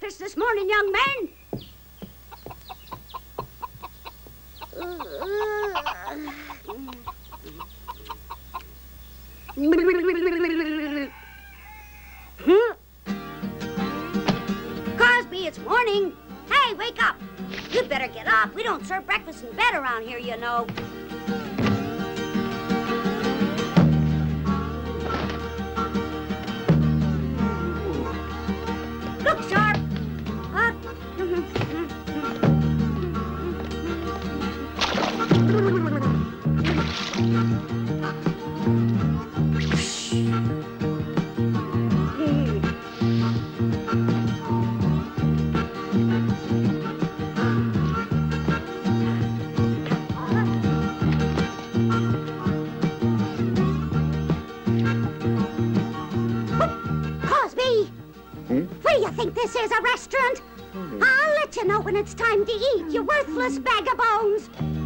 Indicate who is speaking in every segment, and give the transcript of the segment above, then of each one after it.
Speaker 1: breakfast this morning, young man. Cosby, it's morning. Hey, wake up. You'd better get up. We don't serve breakfast in bed around here, you know. Look sharp. Up. What do you think this is, a restaurant? I'll let you know when it's time to eat, you worthless bag of bones.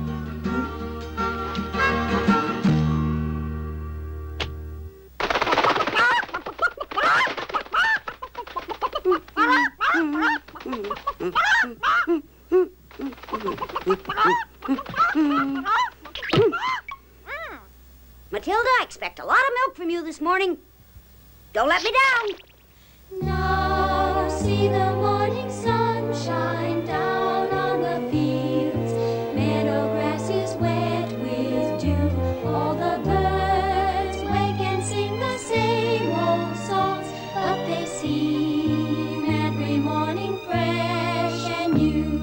Speaker 1: Matilda, I expect a lot of milk from you this morning. Don't let me down.
Speaker 2: Now see the morning sun shine down on the fields. Meadow grass is wet with dew. All the birds wake and sing the same old songs, but they seem every morning fresh and new.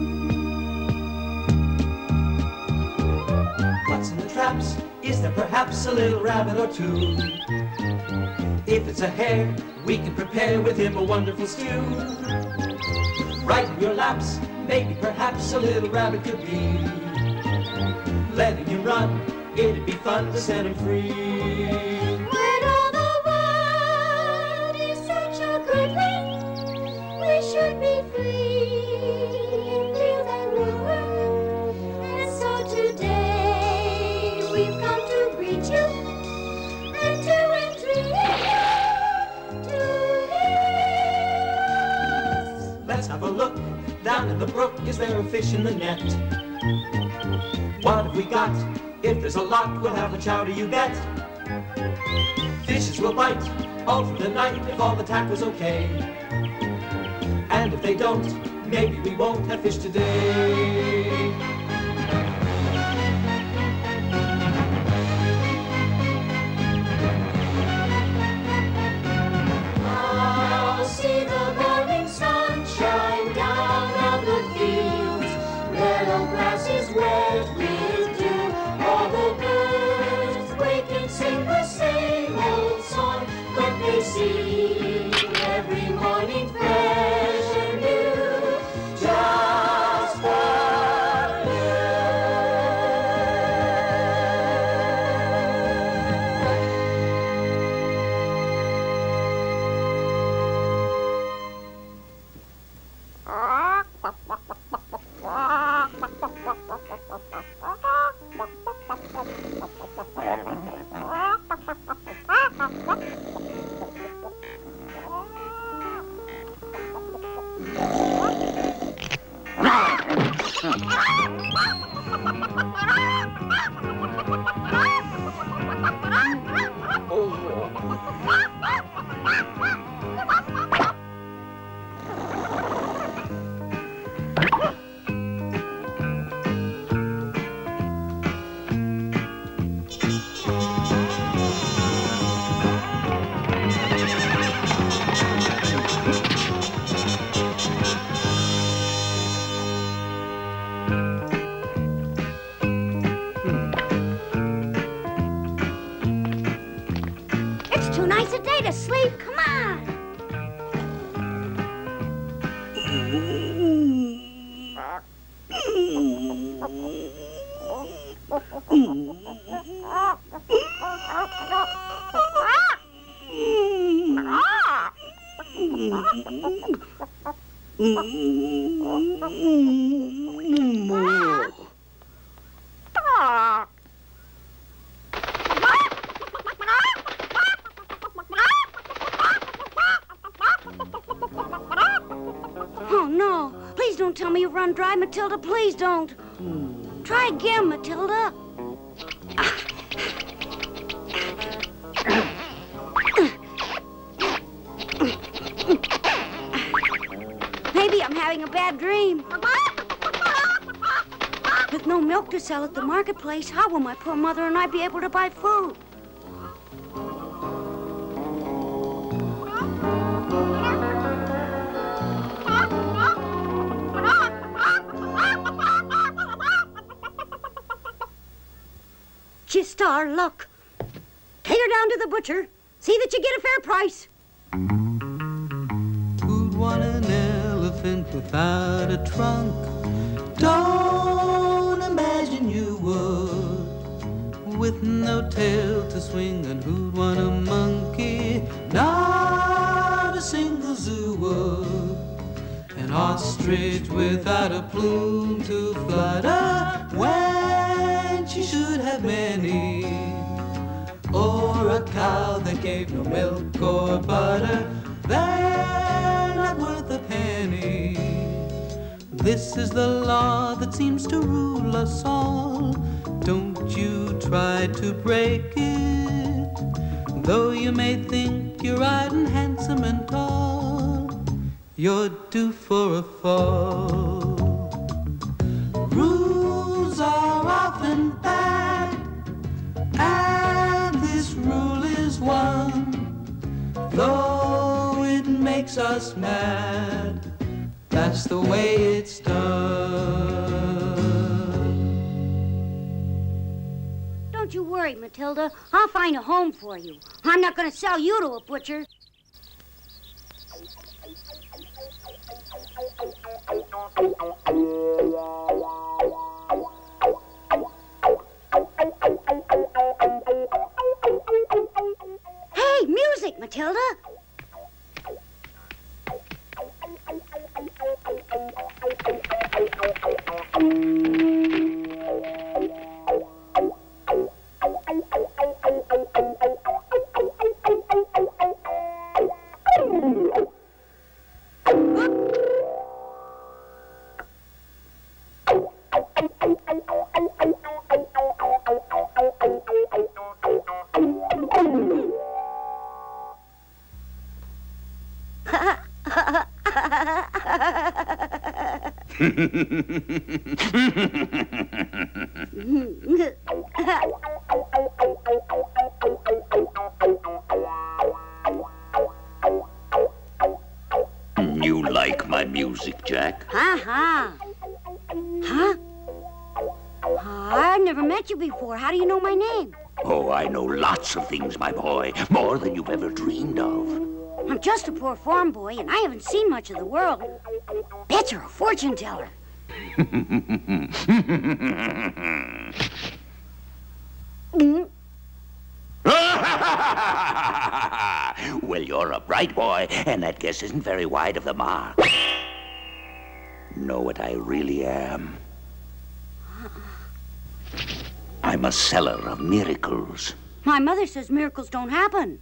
Speaker 3: What's in the traps? Is there perhaps a little rabbit or two? If it's a hare, we can prepare with him a wonderful stew. Right in your laps, maybe perhaps a little rabbit could be. Letting him run, it'd be fun to set him free.
Speaker 2: When all the world is such a good thing, we should be free and feel that we're. And so today we've come to greet you and to entreat you.
Speaker 3: Let's have a look down in the brook. Is there a fish in the net? What have we got? If there's a lot, we'll have a chowder, you bet. Fishes will bite all through the night if all the tackle's okay. And if they don't, maybe we won't have fish today.
Speaker 2: I'll see the morning sun shine down on the fields. Meadow grass is wet with dew. All the birds wake and sing the same old song, but they seem every morning fresh and new, just for you.
Speaker 1: It's too nice a day to sleep. Come on. Oh, no. Please don't tell me you've run dry, Matilda. Please don't. Try again, Matilda. Maybe I'm having a bad dream. With no milk to sell at the marketplace, how will my poor mother and I be able to buy food? Just our luck. Take her down to the butcher. See that you get a fair price.
Speaker 4: Who'd want an elephant without a trunk? Don't imagine you would. With no tail to swing, and who'd want a monkey? Not a single zoo would. An ostrich without a plume to flutter when she should have many. Or a cow that gave no milk or butter, they're not worth a penny. This is the law that seems to rule us all. Don't you try to break it. Though you may think you're right and handsome and tall, you're due for a fall. Rules are often bad, and this rule is one. Though it makes us mad, that's the way it's done.
Speaker 1: Don't you worry, Matilda. I'll find a home for you. I'm not going to sell you to a butcher. Hey, music, Matilda.
Speaker 5: You like my music, Jack?
Speaker 1: Huh? I've never met you before. How do you know my name?
Speaker 5: Oh, I know lots of things, my boy. More than you've ever dreamed of.
Speaker 1: I'm just a poor farm boy, and I haven't seen much of the world. Bet you're a fortune teller.
Speaker 5: Well, you're a bright boy, and that guess isn't very wide of the mark. Know what I really am? I'm a seller of miracles.
Speaker 1: My mother says miracles don't happen.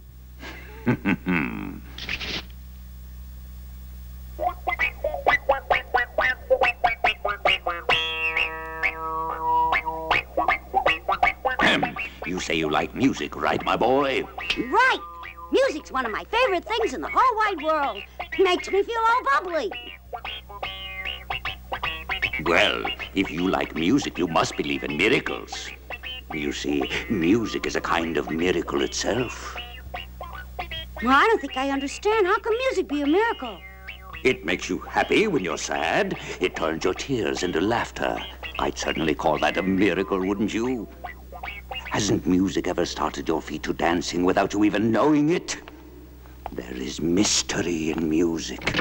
Speaker 5: You say you like music, right, my boy?
Speaker 1: Right. Music's one of my favorite things in the whole wide world. Makes me feel all bubbly.
Speaker 5: Well, if you like music, you must believe in miracles. You see, music is a kind of miracle itself.
Speaker 1: Well, I don't think I understand. How can music be a miracle?
Speaker 5: It makes you happy when you're sad. It turns your tears into laughter. I'd certainly call that a miracle, wouldn't you? Hasn't music ever started your feet to dancing without you even knowing it? There is mystery in music.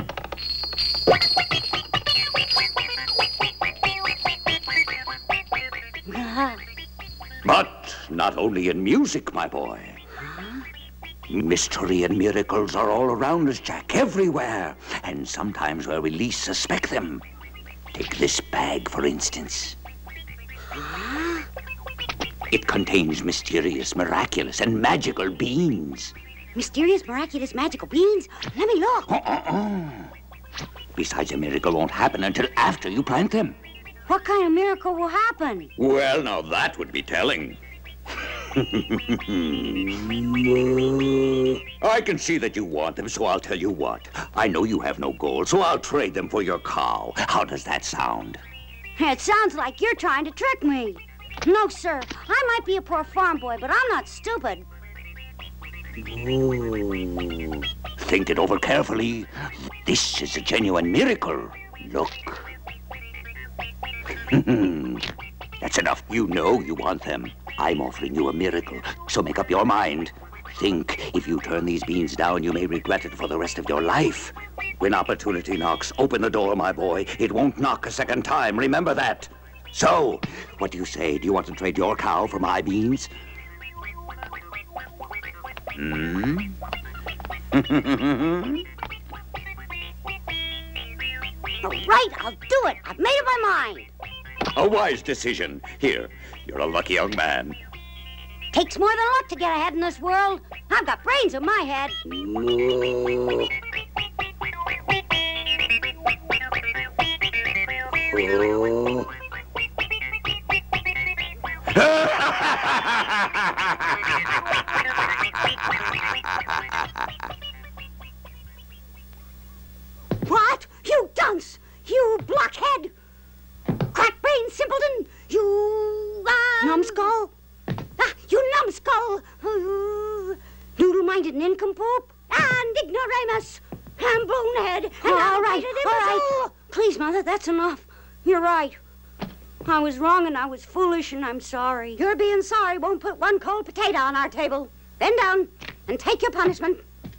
Speaker 5: But not only in music, my boy. Mystery and miracles are all around us, Jack, everywhere. And sometimes where we least suspect them. Take this bag, for instance. It contains mysterious, miraculous, and magical beans.
Speaker 1: Mysterious, miraculous, magical beans? Let me look.
Speaker 5: Besides, a miracle won't happen until after you plant them.
Speaker 1: What kind of miracle will happen?
Speaker 5: Well, now that would be telling. I can see that you want them, so I'll tell you what. I know you have no gold, so I'll trade them for your cow. How does that sound?
Speaker 1: It sounds like you're trying to trick me. No, sir. I might be a poor farm boy, but I'm not stupid.
Speaker 5: Think it over carefully. This is a genuine miracle. Look. That's enough. You know you want them. I'm offering you a miracle, so make up your mind. Think, if you turn these beans down, you may regret it for the rest of your life. When opportunity knocks, open the door, my boy. It won't knock a second time. Remember that. So, what do you say? Do you want to trade your cow for my beans? Hmm?
Speaker 1: All right, I'll do it. I've made up my mind.
Speaker 5: A wise decision. Here, you're a lucky young man.
Speaker 1: Takes more than luck to get ahead in this world. I've got brains in my head. What? You dunce! You blockhead! Crack-brained simpleton! You, numbskull! You numbskull! Noodle-minded nincompoop! And ignoramus! And bonehead! And all right. Please, Mother, that's enough. You're right. I was wrong and I was foolish and I'm sorry. Your being sorry won't put one cold potato on our table. Bend down and take your punishment.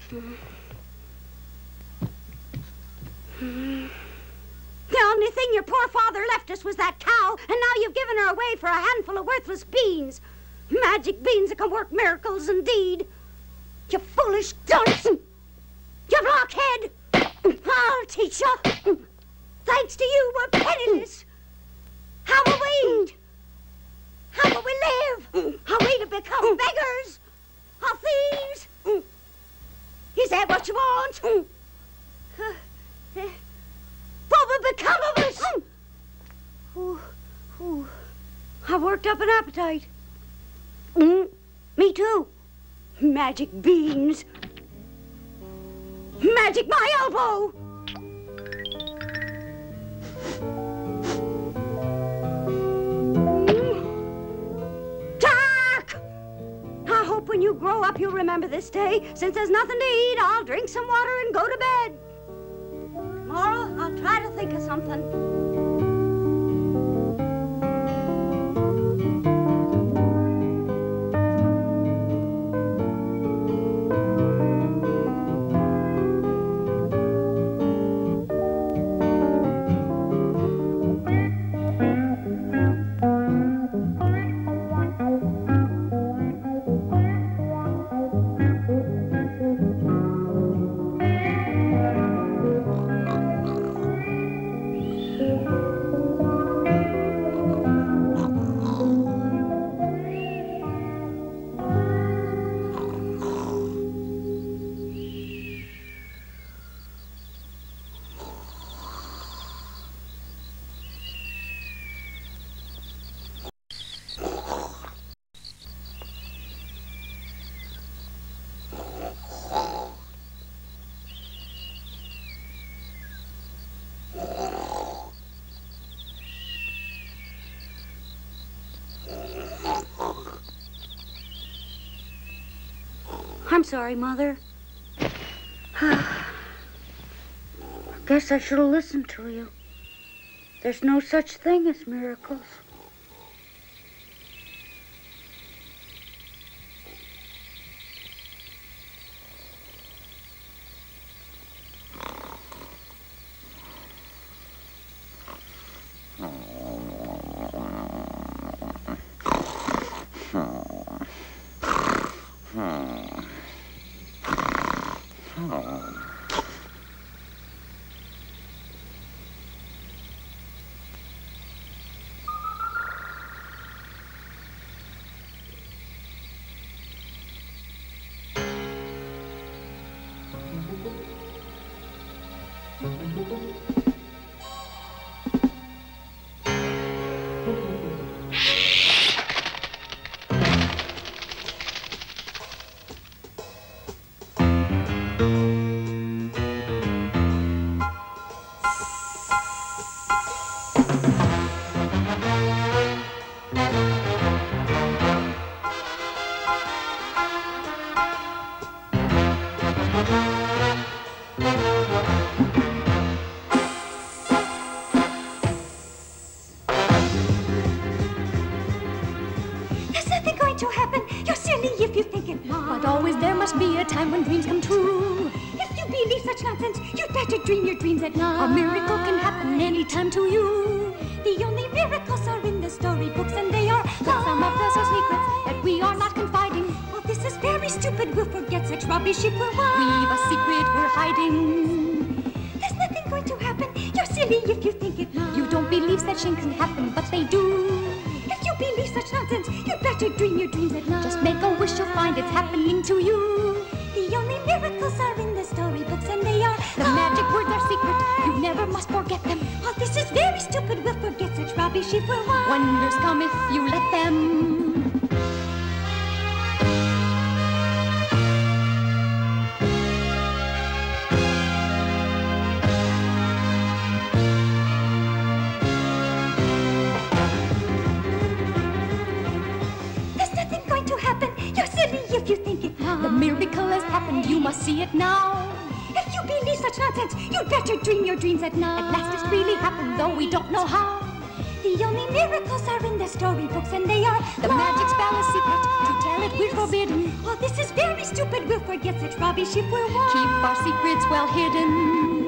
Speaker 1: The only thing your poor father left us was that cow, and now you've given her away for a handful of worthless beans. Magic beans that can work miracles indeed. You foolish dunce! You blockhead! I'll teach you. Thanks to you, we're penniless. How will we eat? How will we live? Are we to become beggars? Or thieves? Is that what you want? What will become of us? I've worked up an appetite. Me too. Magic beans. Magic my elbow. Jack! I hope when you grow up you'll remember this day. Since there's nothing to eat, I'll drink some water and go to bed. Tomorrow, I'll try to think of something. I'm sorry, Mother. Guess I should have listened to you. There's no such thing as miracles. There's nothing going to happen. You're silly if you think it, Mom.
Speaker 6: But always there must be a time when dreams come true.
Speaker 1: If you believe such nonsense, you'd better dream your dreams at night.
Speaker 6: A miracle can happen anytime to you.
Speaker 1: The only miracles are in the storybooks, and they are
Speaker 6: But some of us are secrets that we are not confiding.
Speaker 1: Well, this is very stupid. We'll forget such rubbish if we're wise.
Speaker 6: We've a secret we're hiding.
Speaker 1: There's nothing going to happen. You're silly if you think it, Mom.
Speaker 6: You don't believe such things can happen, but they do.
Speaker 1: If you believe such nonsense, you'd better dream your dreams at night.
Speaker 6: Just make a wish, you'll find it's happening to you.
Speaker 1: The only miracles are in the storybooks, and they are
Speaker 6: The magic words are secret. You never must forget them.
Speaker 1: Oh, this is very stupid. We'll forget such rubbish if we're wise.
Speaker 6: Wonders come if you let them.
Speaker 1: There's nothing going to happen. You're silly if you think it, Mom.
Speaker 6: The miracle has happened, you must see it now.
Speaker 1: If you believe such nonsense, you'd better dream your dreams at night.
Speaker 6: At last it's really happened, though we don't know how.
Speaker 1: The only miracles are in the storybooks, and they are
Speaker 6: The magic spell is secret, to tell it we're forbidden.
Speaker 1: Oh, this is very stupid. We'll forget such rubbish if we're wise.
Speaker 6: Keep our secrets well hidden.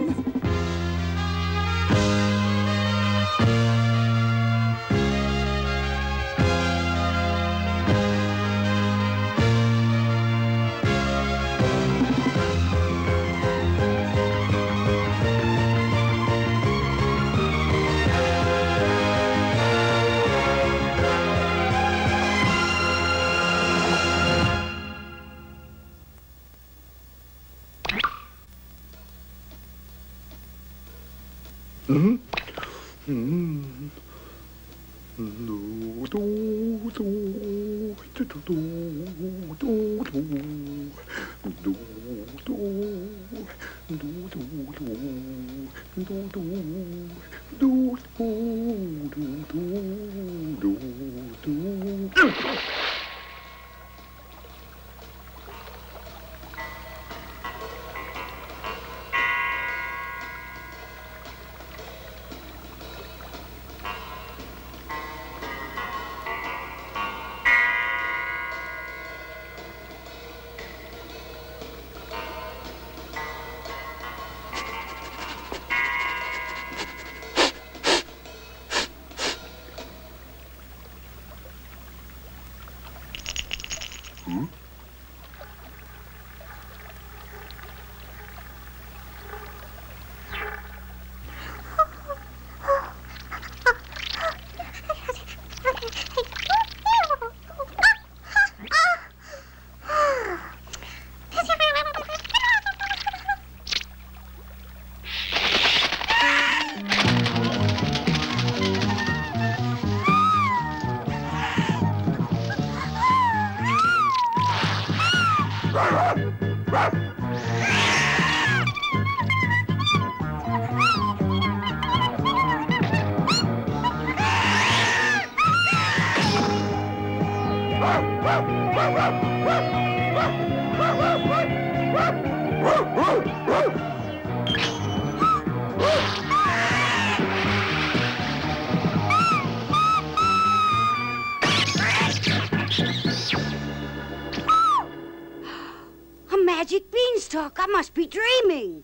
Speaker 1: A magic beanstalk. I must be dreaming.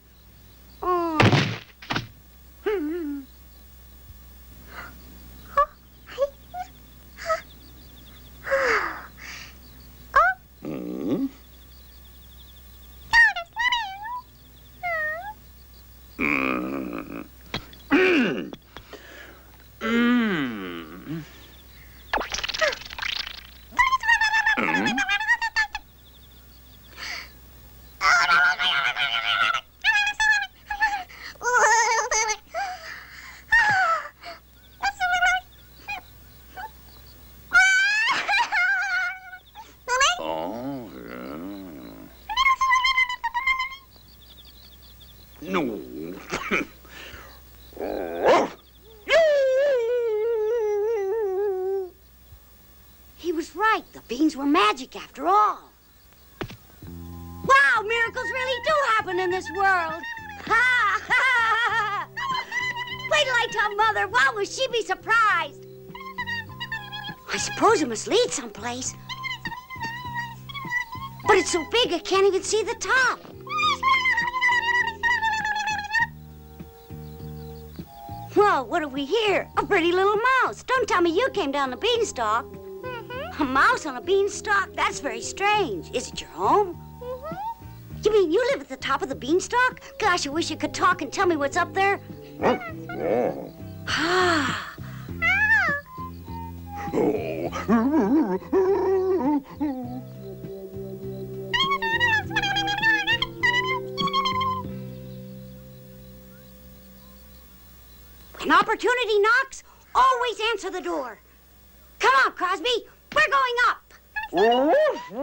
Speaker 1: Oh. He was right. The beans were magic after all. Wow, miracles really do happen in this world. Ha! Ha! Wait till I tell Mother. Wow, will she be surprised? I suppose it must lead someplace. But it's so big I can't even see the top. Well, what have we here? A pretty little mouse. Don't tell me you came down the beanstalk. A mouse on a beanstalk? That's very strange. Is it your home? You mean you live at the top of the beanstalk? Gosh, I wish you could talk and tell me what's up there. Ah. When opportunity knocks, always answer the door. Come on, Crosby. We're going up.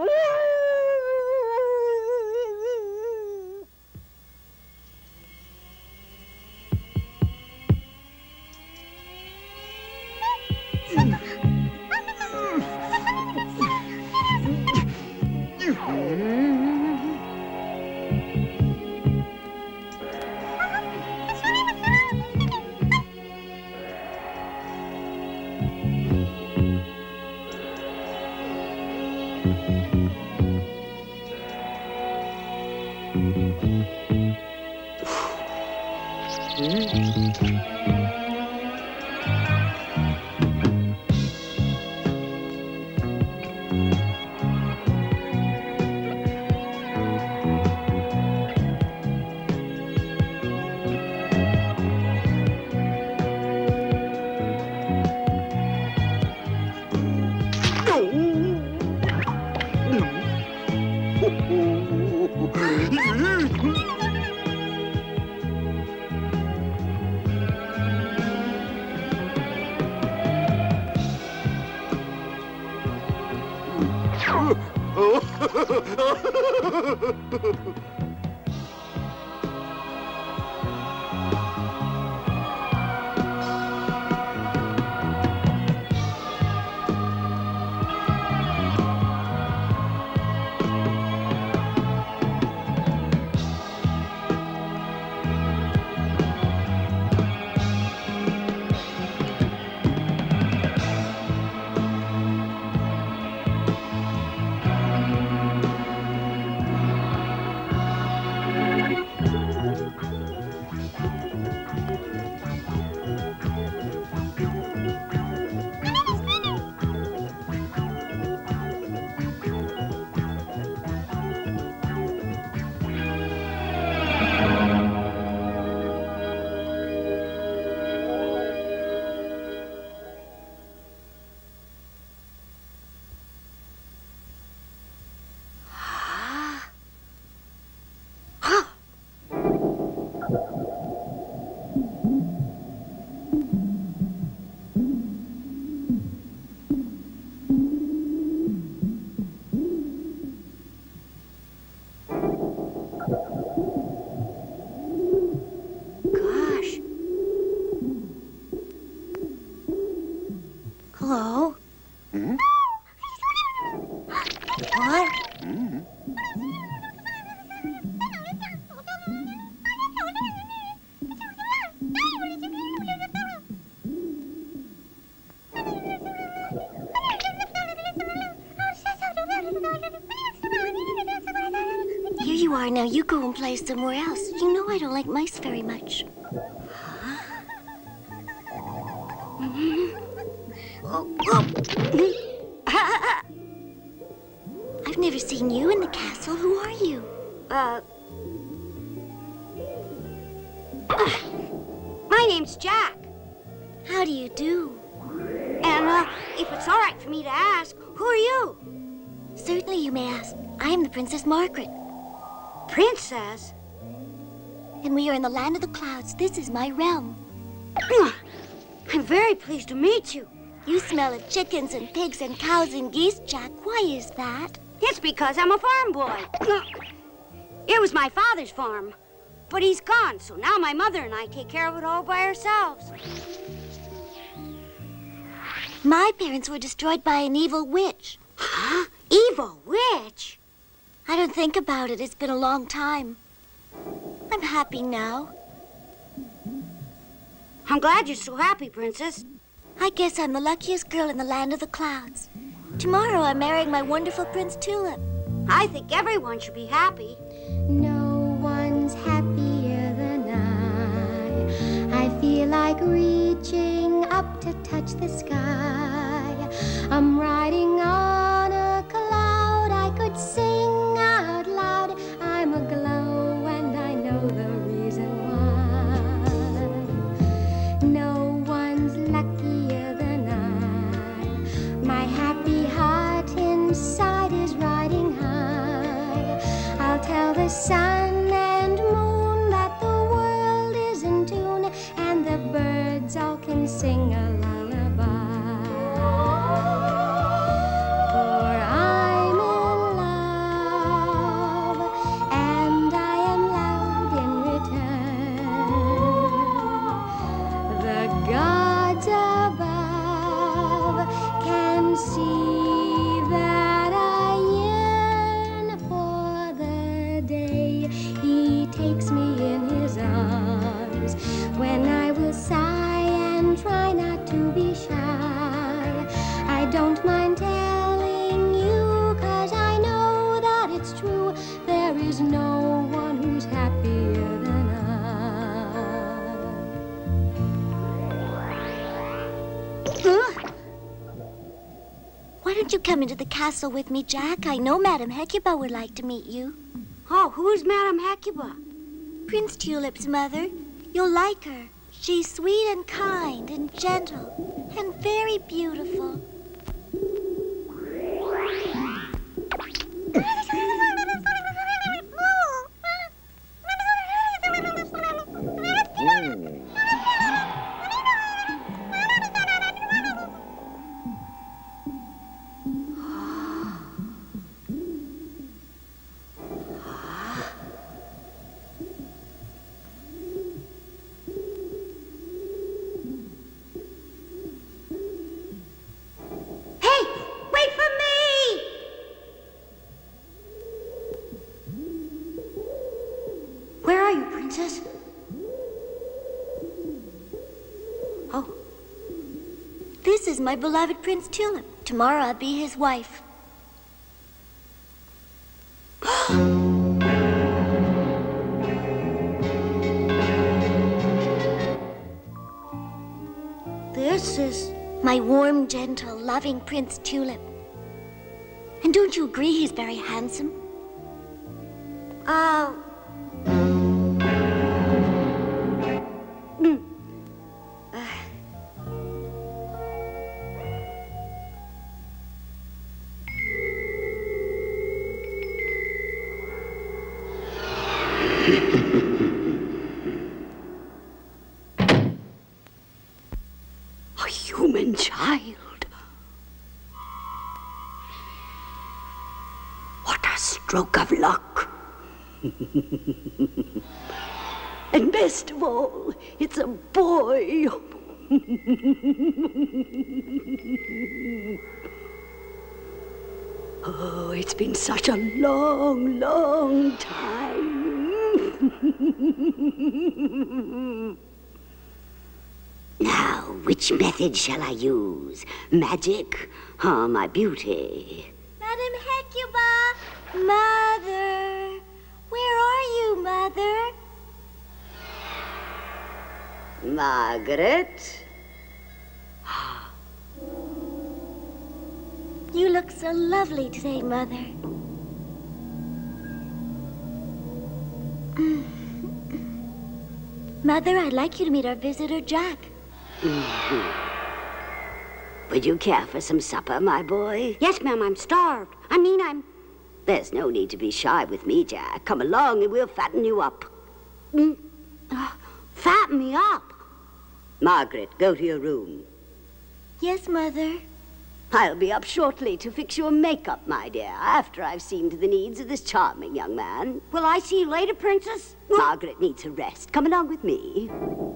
Speaker 1: Hello? What?
Speaker 6: Here you are. Now you go and play somewhere else. You know I don't like mice very much. I've never seen you in the castle. Who are you?
Speaker 1: My name's Jack.
Speaker 6: How do you do?
Speaker 1: And, if it's all right for me to ask, who are you?
Speaker 6: Certainly you may ask. I am the Princess Margaret.
Speaker 1: Princess?
Speaker 6: And we are in the land of the clouds. This is my realm.
Speaker 1: I'm very pleased to meet you.
Speaker 6: You smell of chickens and pigs and cows and geese, Jack. Why is that?
Speaker 1: It's because I'm a farm boy. It was my father's farm. But he's gone, so now my mother and I take care of it all by ourselves.
Speaker 6: My parents were destroyed by an evil witch.
Speaker 1: Huh? Evil witch?
Speaker 6: I don't think about it. It's been a long time. I'm happy now.
Speaker 1: I'm glad you're so happy, Princess.
Speaker 6: I guess I'm the luckiest girl in the land of the clouds. Tomorrow I'm marrying my wonderful Prince Tulip.
Speaker 1: I think everyone should be happy.
Speaker 2: No one's happier than I feel like reaching up to touch the sky. I'm riding on a cloud. I could sing out loud. I'm aglow and I know the reason why. No one's luckier than I. My happy heart inside is riding high. I'll tell the sun and moon that the world is in tune, and the birds all can sing a lullaby. For I'm in love, and I am loved in return. The gods above can see that I yearn for the day he takes me in his arms, when I will sigh and try not to be shy. I don't mind telling you, 'cause I know that it's true. There is no one who's happier than
Speaker 6: Why don't you come into the castle with me, Jack? I know Madame Hecuba would like to meet you.
Speaker 1: Oh, who's Madame Hecuba?
Speaker 6: Prince Tulip's mother. You'll like her. She's sweet and kind and gentle and very beautiful.
Speaker 1: Hey, wait for me! Where are you, Princess? Oh,
Speaker 6: This is my beloved Prince Tulip. Tomorrow I'll be his wife.
Speaker 1: this is...
Speaker 6: My warm, gentle, loving Prince Tulip. And don't you agree he's very handsome?
Speaker 1: A human child. What a stroke of luck. And best of all, it's a boy. Oh, it's been such a long, long time. Now, which method shall I use? Magic or my beauty?
Speaker 6: Madame Hecuba! Mother! Where are you, Mother?
Speaker 1: Margaret?
Speaker 6: You look so lovely today, Mother. Mother, I'd like you to meet our visitor, Jack.
Speaker 1: Would you care for some supper, my boy? Yes, ma'am, I'm starved. I'm... There's no need to be shy with me, Jack. Come along and we'll fatten you up. Fatten me up? Margaret, go to your room.
Speaker 6: Yes, Mother.
Speaker 7: I'll be up shortly to fix your makeup, my dear, after I've seen to the needs of this charming young man.
Speaker 1: Will I see you later, Princess?
Speaker 7: Margaret needs a rest. Come along with me.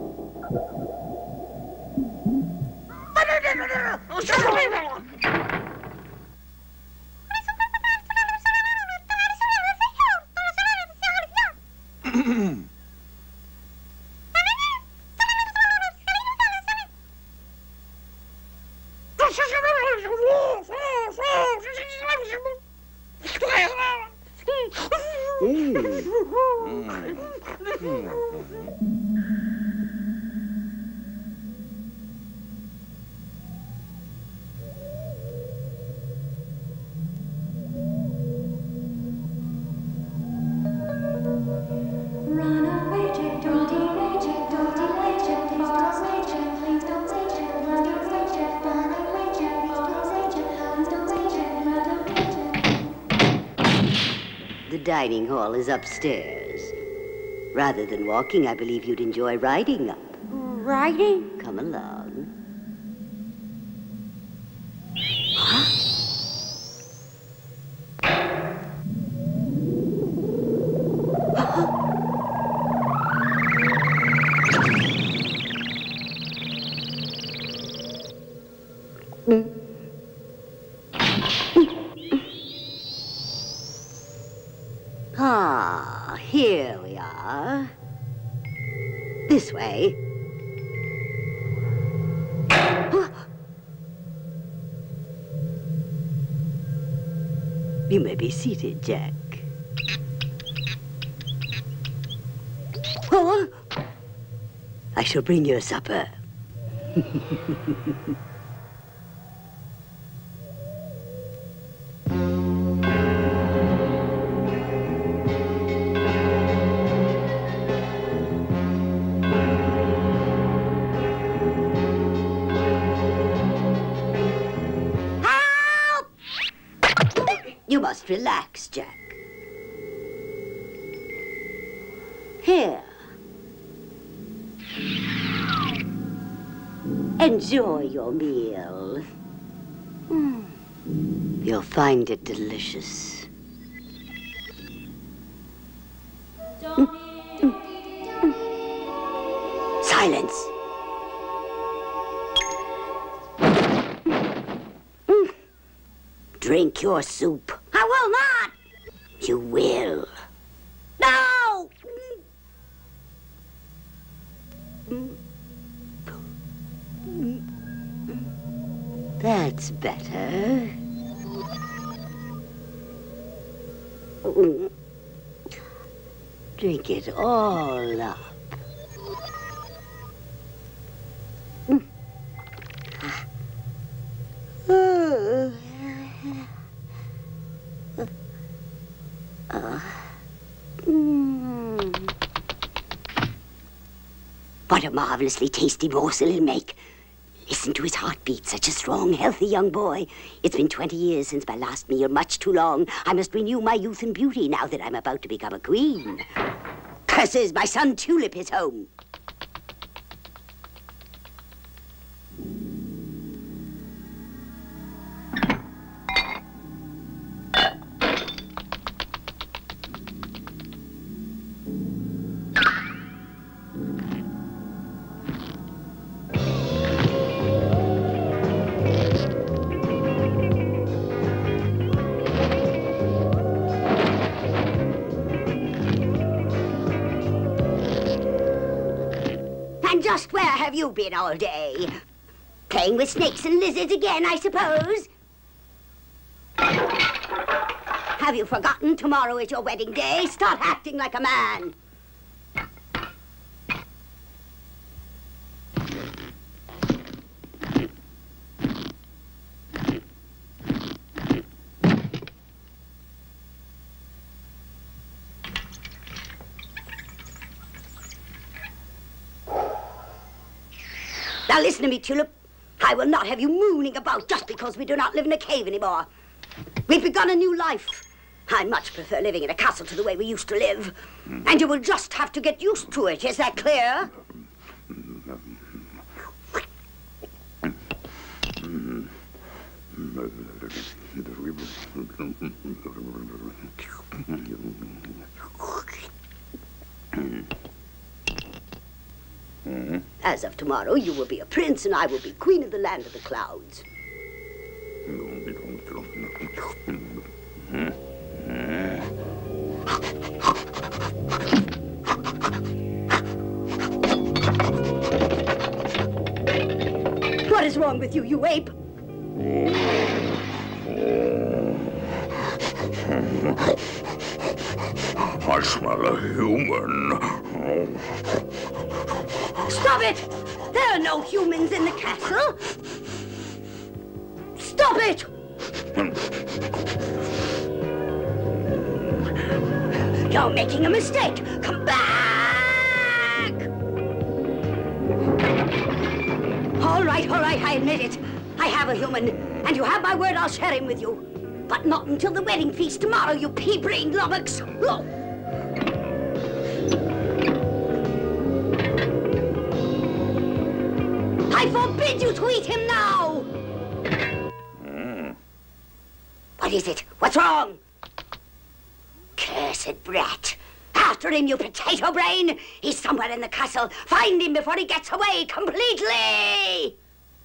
Speaker 7: The dining hall is upstairs. Rather than walking, I believe you'd enjoy riding up.
Speaker 1: Riding?
Speaker 7: Come along. Ah, here we are. This way. You may be seated, Jack. Oh, I shall bring your supper. You must relax, Jack. Here. Enjoy your meal. You'll find it delicious. Silence. Drink your soup.
Speaker 1: I will not.
Speaker 7: You will.
Speaker 1: No!
Speaker 7: That's better. Drink it all up. What a marvelously tasty morsel he'll make. Listen to his heartbeat, such a strong, healthy young boy. It's been 20 years since my last meal, much too long. I must renew my youth and beauty now that I'm about to become a queen. Curses, my son Tulip is home. Just where have you been all day? Playing with snakes and lizards again, I suppose? Have you forgotten tomorrow is your wedding day? Start acting like a man. Now listen to me, Tulip. I will not have you mooning about just because we do not live in a cave anymore. We've begun a new life. I much prefer living in a castle to the way we used to live. And you will just have to get used to it. Is that clear? As of tomorrow, you will be a prince and I will be queen of the land of the clouds. What is wrong with you, you ape?
Speaker 5: I smell a human.
Speaker 7: Stop it! There are no humans in the castle. Stop it! You're making a mistake. Come back! All right, I admit it. I have a human, and you have my word I'll share him with you. But not until the wedding feast tomorrow, you pea-brained lummox. Oh. I forbid you to eat him now! What is it? What's wrong? Cursed brat. After him, you potato brain! He's somewhere in the castle. Find him before he gets away completely!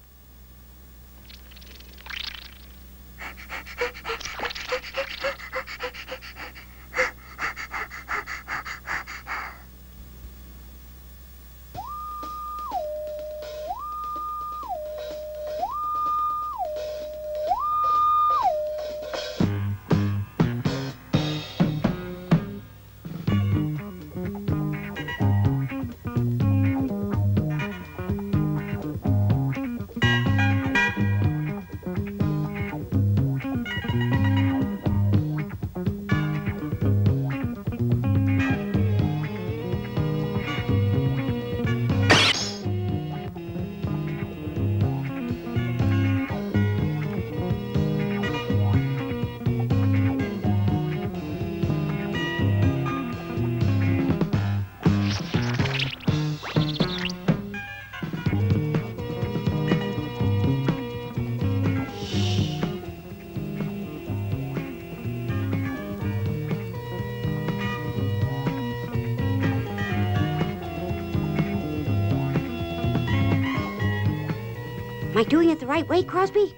Speaker 7: Am I doing it the right way, Crosby?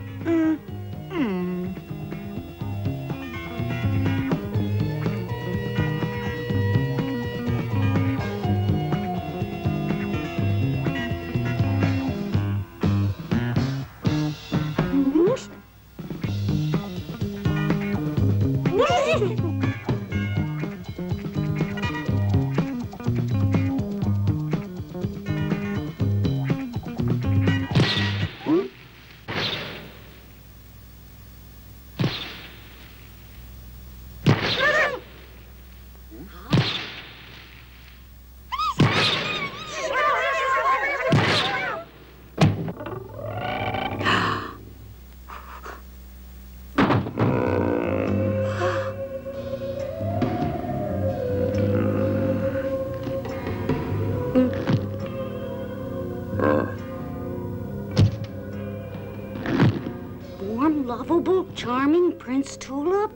Speaker 7: Warm, lovable, charming Prince Tulip?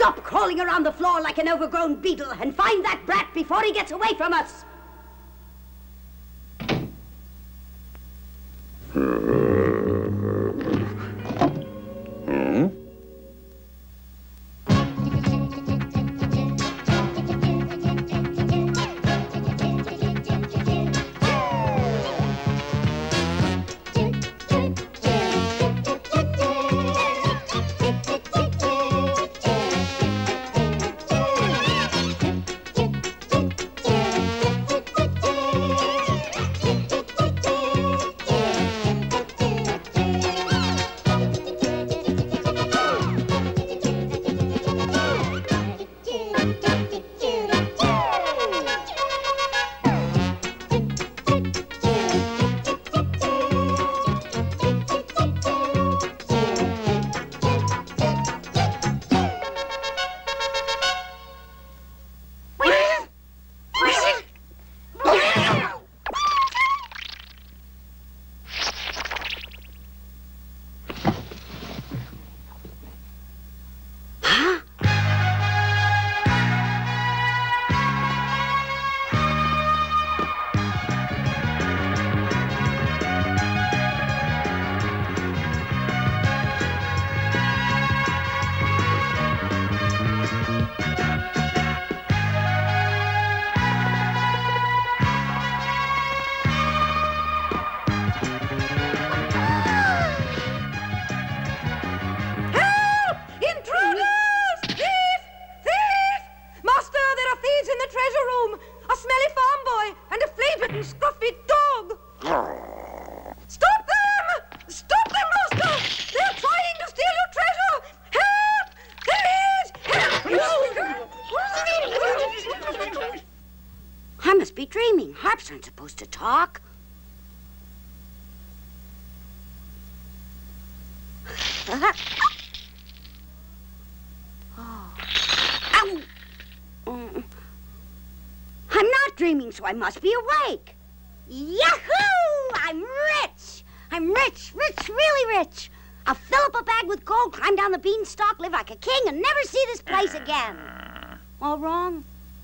Speaker 7: Stop crawling around the floor like an overgrown beetle and find that brat before he gets away from us. Harps aren't supposed to talk. Oh. Ow. I'm not dreaming, so I must be awake. Yahoo! I'm rich! I'm rich, really rich. I'll fill up a bag with gold, climb down the beanstalk, live like a king, and never see this place again. All wrong?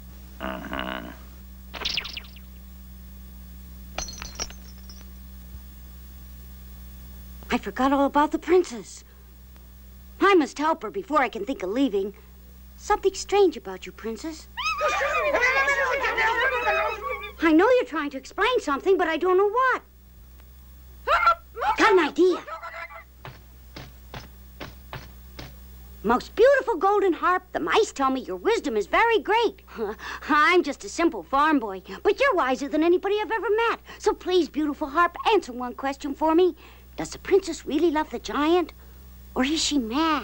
Speaker 7: I forgot all about the princess. I must help her before I can think of leaving. Something strange about you, princess. I know you're trying to explain something, but I don't know what. Got an idea. Most beautiful golden harp, the mice tell me your wisdom is very great. I'm just a simple farm boy, but you're wiser than anybody I've ever met. So please, beautiful harp, answer one question for me. Does the princess really love the giant, or is she mad?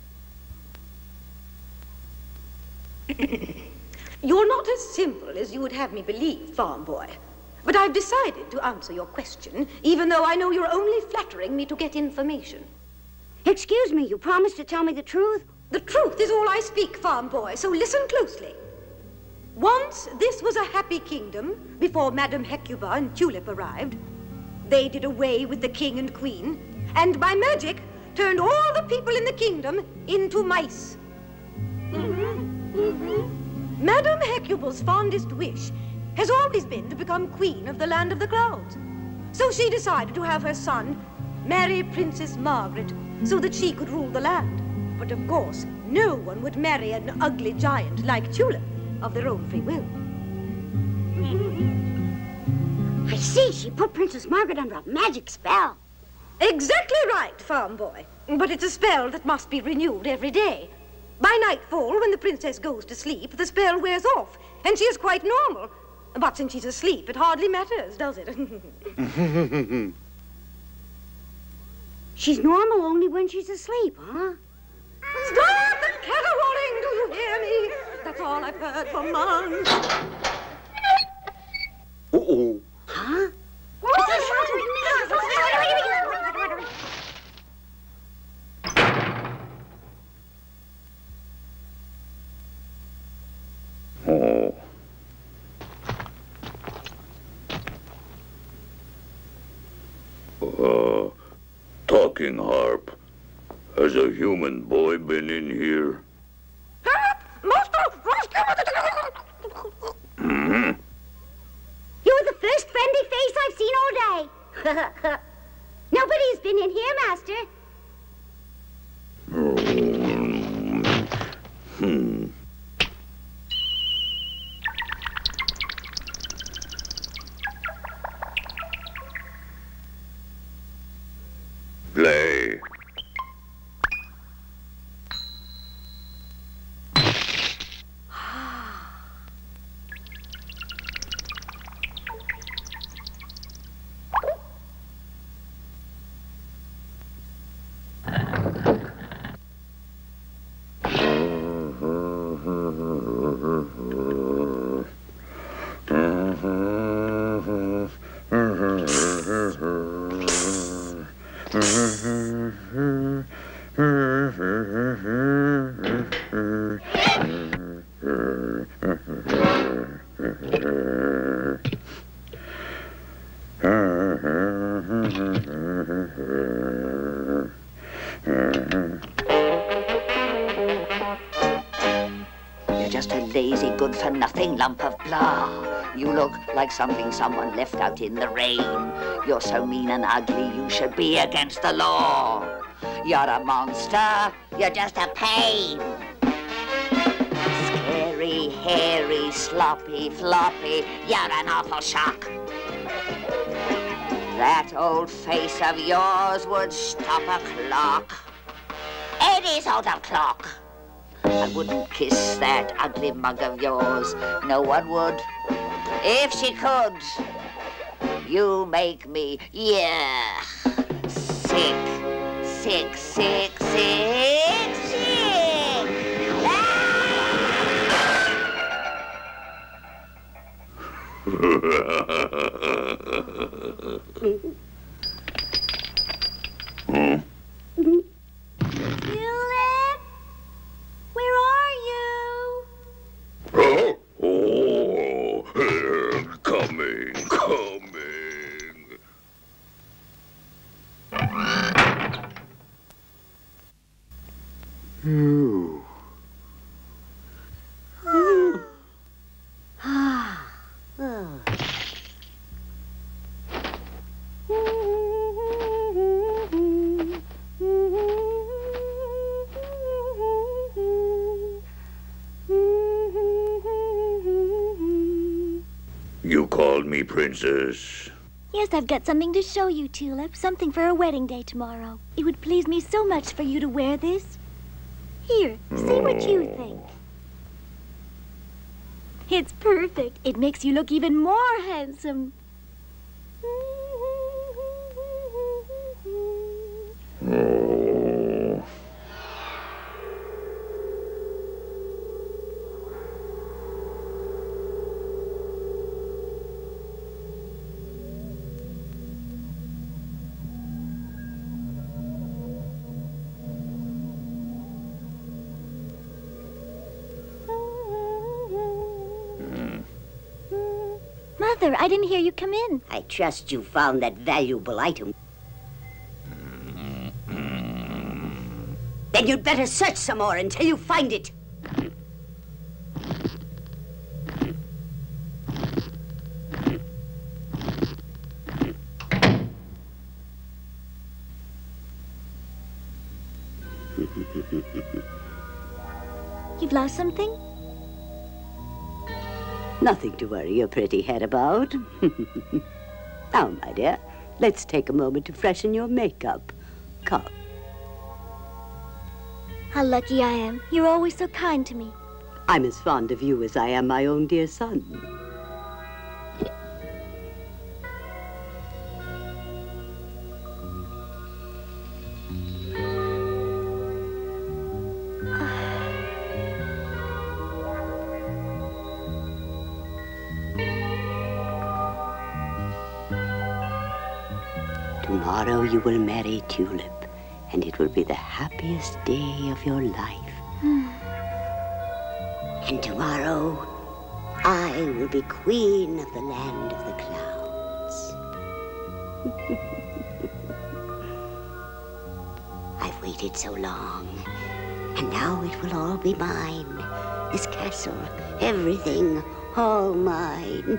Speaker 8: You're not as simple as you would have me believe, farm boy. But I've decided to answer your question, even though I know you're only flattering me to get information.
Speaker 1: Excuse me, you promised to tell me the truth?
Speaker 8: The truth is all I speak, farm boy, so listen closely. Once this was a happy kingdom before Madame Hecuba and Tulip arrived. They did away with the king and queen, and by magic turned all the people in the kingdom into mice. Madame Hecuba's fondest wish has always been to become queen of the land of the clouds. So she decided to have her son marry Princess Margaret so that she could rule the land. But of course, no one would marry an ugly giant like Tulip of their own free will.
Speaker 1: I see, she put Princess Margaret under a magic spell.
Speaker 8: Exactly right, farm boy. But it's a spell that must be renewed every day. By nightfall, when the princess goes to sleep, the spell wears off, and she is quite normal. But since she's asleep, it hardly matters, does it?
Speaker 1: She's normal only when she's asleep, huh?
Speaker 8: Stop the caterwauling, do you hear me? That's all I've heard for months.
Speaker 5: Uh-oh.
Speaker 1: Huh?
Speaker 5: Oh. Talking harp. Has a human boy been in here?
Speaker 8: Ha
Speaker 1: You're the first friendly face I've seen all day. Nobody's been in here, Master.
Speaker 5: Play.
Speaker 7: You're just a lazy, good-for-nothing lump of blah. You look like something someone left out in the rain. You're so mean and ugly, you should be against the law. You're a monster, you're just a pain. Scary, hairy, sloppy, floppy, you're an awful shock. That old face of yours would stop a clock. Any sort of clock. I wouldn't kiss that ugly mug of yours. No one would. If she could. You make me, yeah, sick, sick, sick, sick, sick.
Speaker 6: Tulip? Where are you?
Speaker 5: Coming. You called me princess.
Speaker 6: Yes, I've got something to show you, Tulip. Something for our wedding day tomorrow. It would please me so much for you to wear this. Here, see what you think. It's perfect. It makes you look even more handsome. Mother, I didn't hear you come in.
Speaker 7: I trust you found that valuable item. Then you'd better search some more until you find it.
Speaker 6: You've lost something?
Speaker 7: Nothing to worry your pretty head about. Now, my dear, let's take a moment to freshen your makeup. Come.
Speaker 6: How lucky I am. You're always so kind to me.
Speaker 7: I'm as fond of you as I am my own dear son. Tomorrow you will marry Tulip, and it will be the happiest day of your life. And tomorrow, I will be queen of the land of the clouds. I've waited so long, and now it will all be mine. This castle, everything, all mine.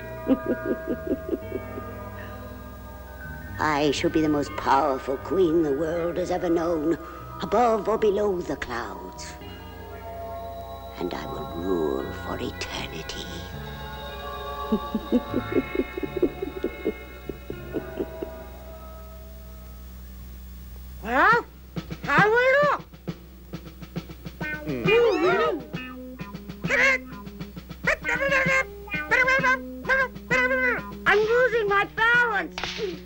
Speaker 7: I shall be the most powerful queen the world has ever known, above or below the clouds. And I will rule for eternity.
Speaker 1: Well, how will it look? I'm losing my balance.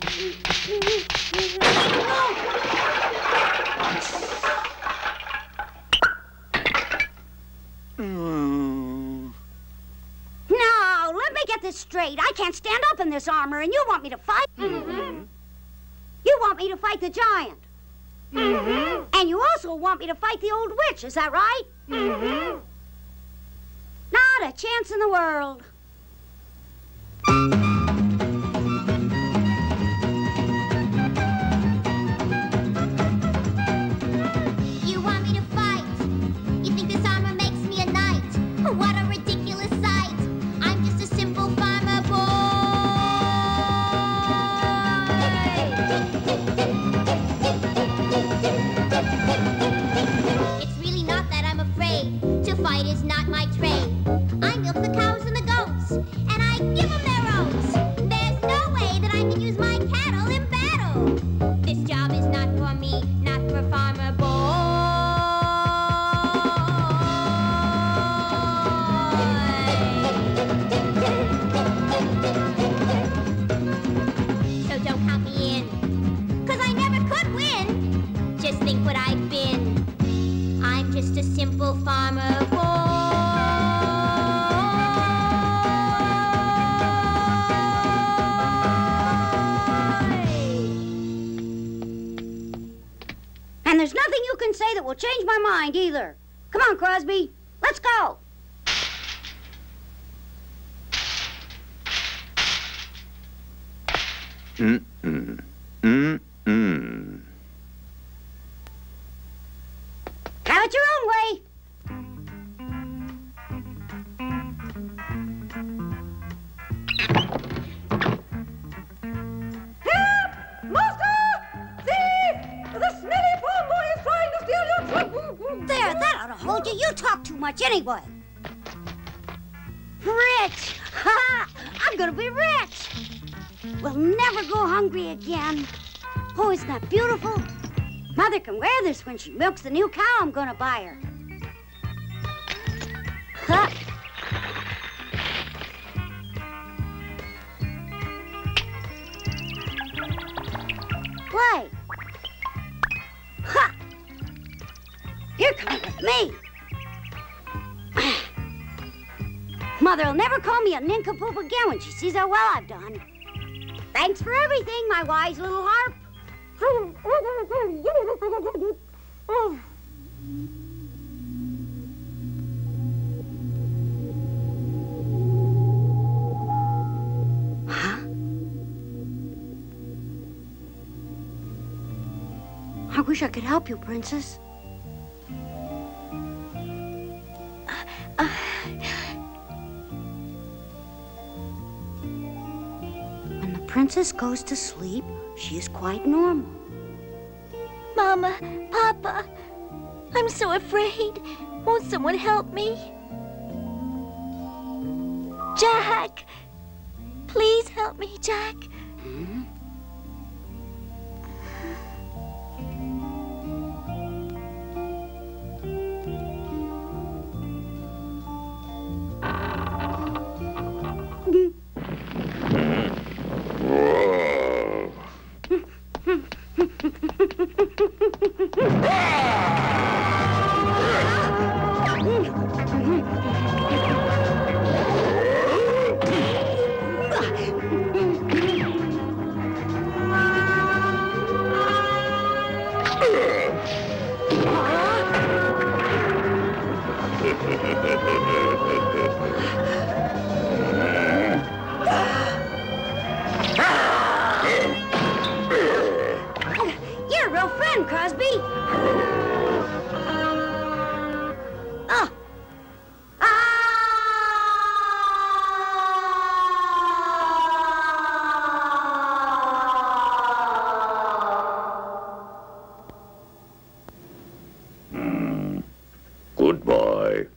Speaker 1: Now, let me get this straight. I can't stand up in this armor, and you want me to fight? You want me to fight the giant? And you also want me to fight the old witch, is that right? Not a chance in the world.
Speaker 9: You want me to fight? You think this armor makes me a knight? What a ridiculous sight! I'm just a simple farmer boy. It's really not that I'm afraid. To fight is not my trade. I milk the cows and the goats, and I give them their oats. There's no way that I can use my cattle in battle. This job is not for me, not for farmer boy. So don't count me in, 'cause I never could win. Just think what I've been. I'm just a simple farmer boy.
Speaker 1: And there's nothing you can say that will change my mind either. Come on, Crosby. Let's go. Have it your own way.
Speaker 8: Help! Master! Thief! The smelly farm boy is trying to steal your truck!
Speaker 1: There, that ought to hold you. You talk too much anyway. Rich! Ha! I'm gonna be rich! We'll never go hungry again. Oh, isn't that beautiful? Mother can wear this when she milks the new cow I'm gonna buy her. Ha! Play. Ha! You're coming with me. Mother'll never call me a nincompoop again when she sees how well I've done. Thanks for everything, my wise little harp. Huh? I wish I could help you, Princess. When the princess goes to sleep, she is quite normal.
Speaker 6: Mama, Papa, I'm so afraid. Won't someone help me? Jack! Please help me, Jack.
Speaker 1: Hmm? You're a real friend, Crosby. Oh. Ah!
Speaker 5: Goodbye.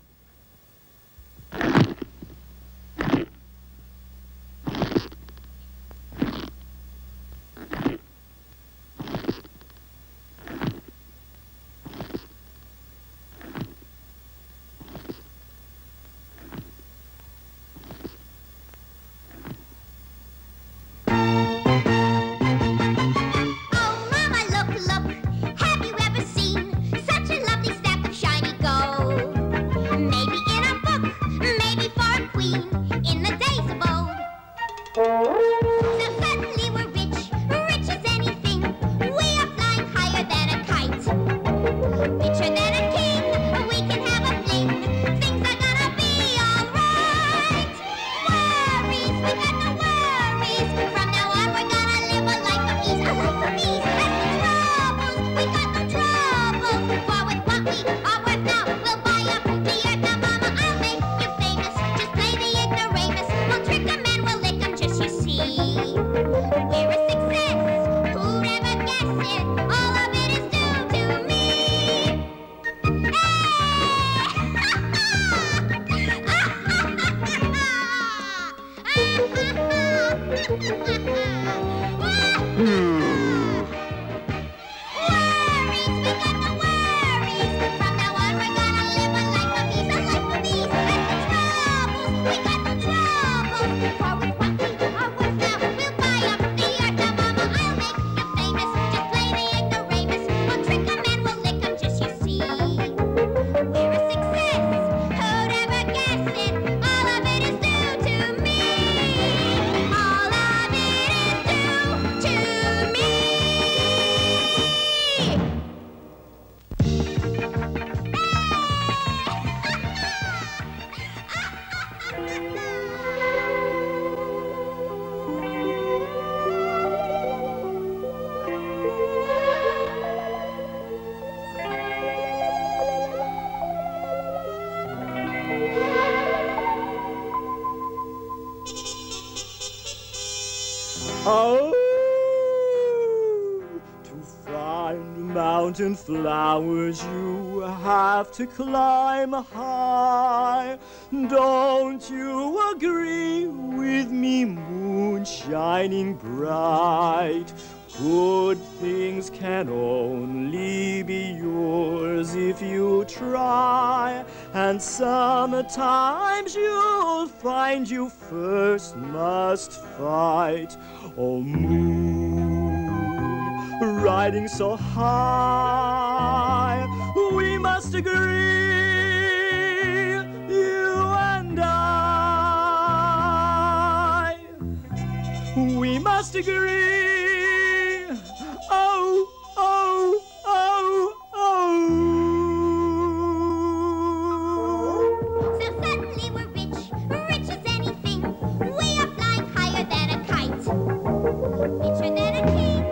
Speaker 10: Mountain flowers, you have to climb high. Don't you agree with me, moon shining bright? Good things can only be yours if you try. And sometimes you'll find you first must fight. Oh, moon, riding so high, we must agree, you and I. We must agree. Oh, oh, oh, oh.
Speaker 9: So suddenly we're rich, rich as anything. We are flying higher than a kite, richer than a king.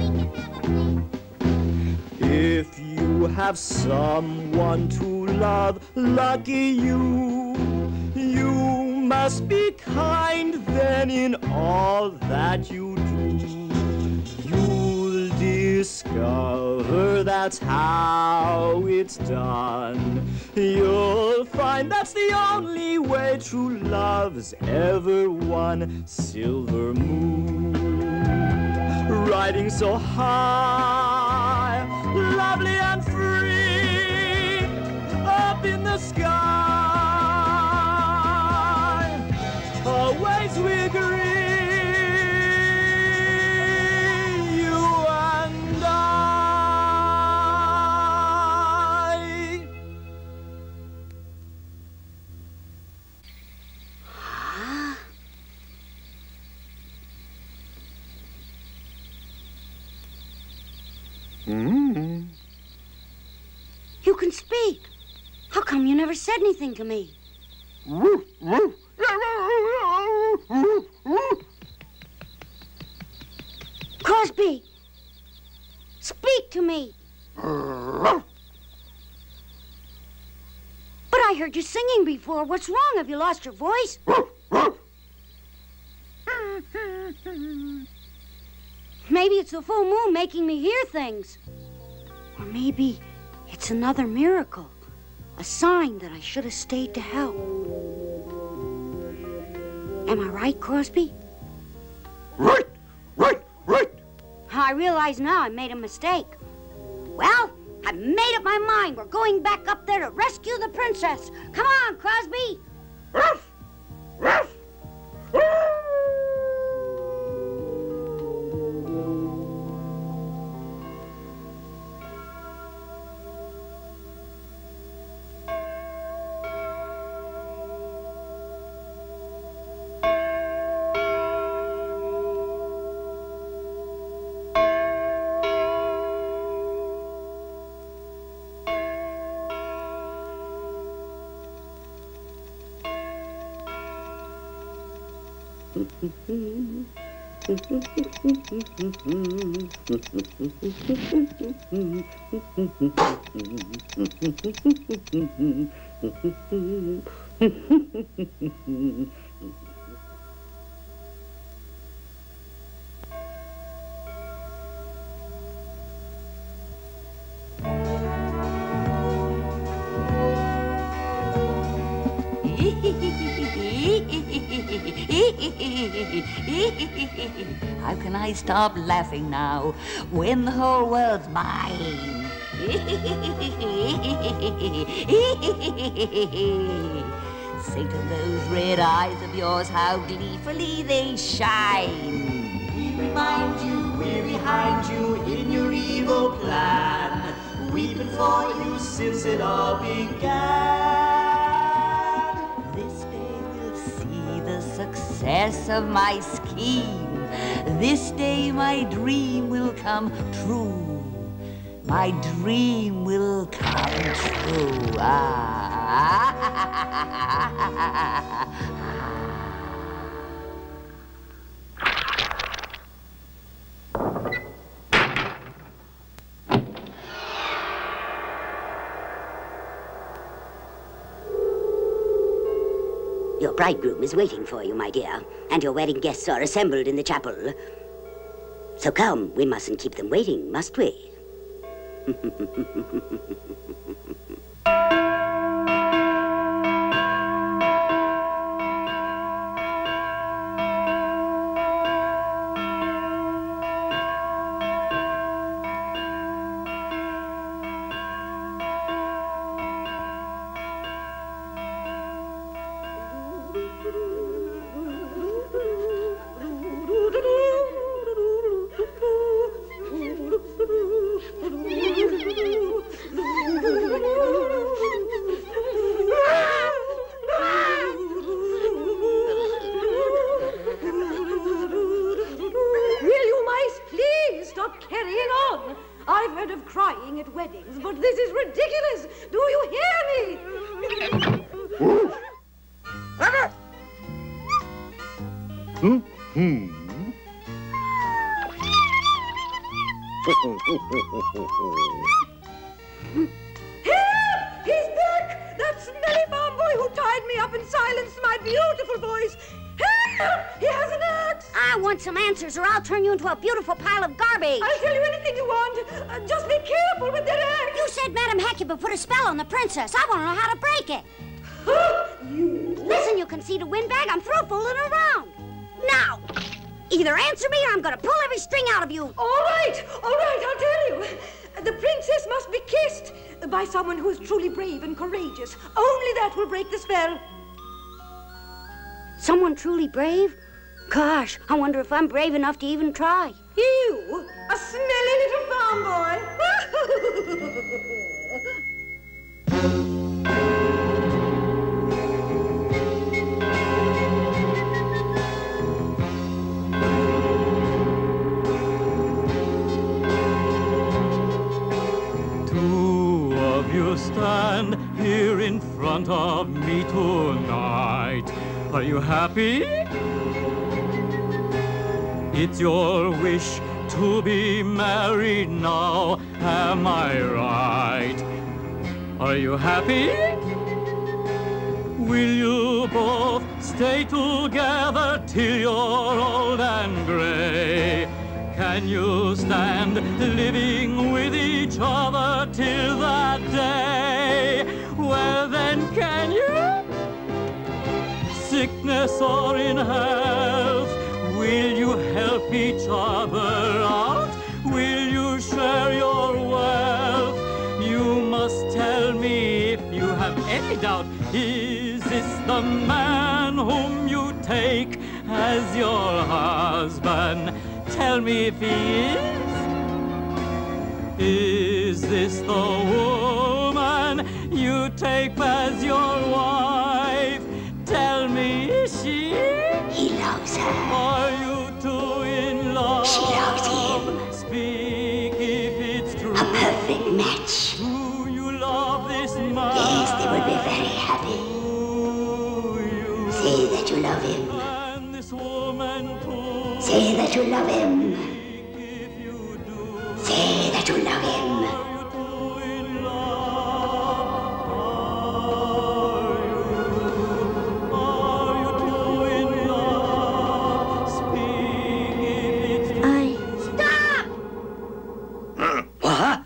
Speaker 10: If you have someone to love, lucky you, you must be kind then in all that you do. You'll discover that's how it's done. You'll find that's the only way true love's ever won. Silver moon, riding so high, lovely and free, up in the sky. Always we agree, you and I.
Speaker 1: You can speak. How come you never said anything to me? Crosby, speak to me. But I heard you singing before. What's wrong? Have you lost your voice? Maybe it's the full moon making me hear things. Or maybe it's another miracle. A sign that I should have stayed to help. Am I right, Crosby?
Speaker 5: Right!
Speaker 1: I realize now I made a mistake. Well, I've made up my mind. We're going back up there to rescue the princess. Come on, Crosby.
Speaker 5: Ruff! Ruff!
Speaker 11: How can I stop laughing now when the whole world's mine? Say to those red eyes of yours how gleefully they shine.
Speaker 3: We remind you, we're behind you in your evil plan. We've been for you since it all began.
Speaker 11: This day will see the success of my scheme. This day my dream will come true. My dream will come true.
Speaker 7: Your bridegroom is waiting for you, my dear, and your wedding guests are assembled in the chapel. So come, we mustn't keep them waiting, must we?
Speaker 8: I've heard of crying at weddings, but this is ridiculous. Do you hear me? Help! He's back! That smelly farm boy who tied me up and silenced my beautiful voice. Help! He has an axe!
Speaker 1: I want some answers or I'll turn you into a beautiful pile of garbage.
Speaker 8: I'll tell you anything you want. Just be careful with that axe.
Speaker 1: You said Madame Hecuba put a spell on the princess. I want to know how to break it.
Speaker 8: You...
Speaker 1: Listen, you conceited windbag. I'm through fooling around. Now, either answer me or I'm going to pull every string out of you.
Speaker 8: All right, I'll tell you. The princess must be kissed by someone who is truly brave and courageous. Only that will break the spell.
Speaker 1: Someone truly brave? Gosh, I wonder if I'm brave enough to even try.
Speaker 8: You, a smelly little farm boy.
Speaker 10: Two of you stand here in front of me tonight. Are you happy? It's your wish to be married now, am I right? Are you happy? Will you both stay together till you're old and gray? Can you stand living with each other till that day when sickness or in health? Will you help each other out? Will you share your wealth? You must tell me if you have any doubt. Is this the man whom you take as your husband? Tell me if he is. Is this the woman you take as your wife? Tell me, is she?
Speaker 7: He loves her.
Speaker 10: Are you two in love?
Speaker 7: She loves him.
Speaker 10: Speak if it's true.
Speaker 7: A perfect match.
Speaker 10: Do you love this man?
Speaker 7: Yes, they will be very happy. Say that you love him.
Speaker 10: And this woman too.
Speaker 7: Say that you love him.
Speaker 10: If you do.
Speaker 7: Say that you love him.
Speaker 10: Are you two in love? Are you two in love? Speak if it's true.
Speaker 1: Stop!
Speaker 7: What?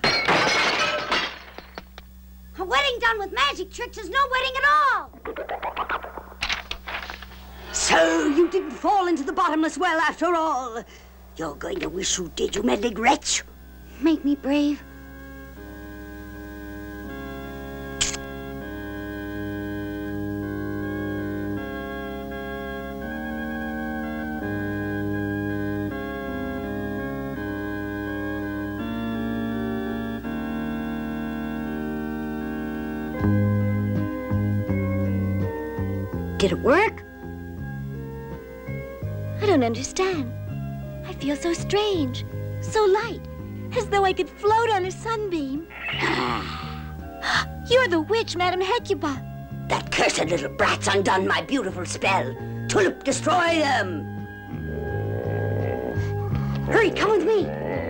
Speaker 1: A wedding done with magic tricks is no wedding at all.
Speaker 7: So you didn't fall into the bottomless well after all. You're going to wish you did, you meddling wretch.
Speaker 1: Make me brave. Did it work?
Speaker 6: I don't understand. I feel so strange, so light, as though I could float on a sunbeam. You're the witch, Madame Hecuba.
Speaker 7: That cursed little brat's undone my beautiful spell. Tulip, destroy them.
Speaker 1: Hurry, come with me.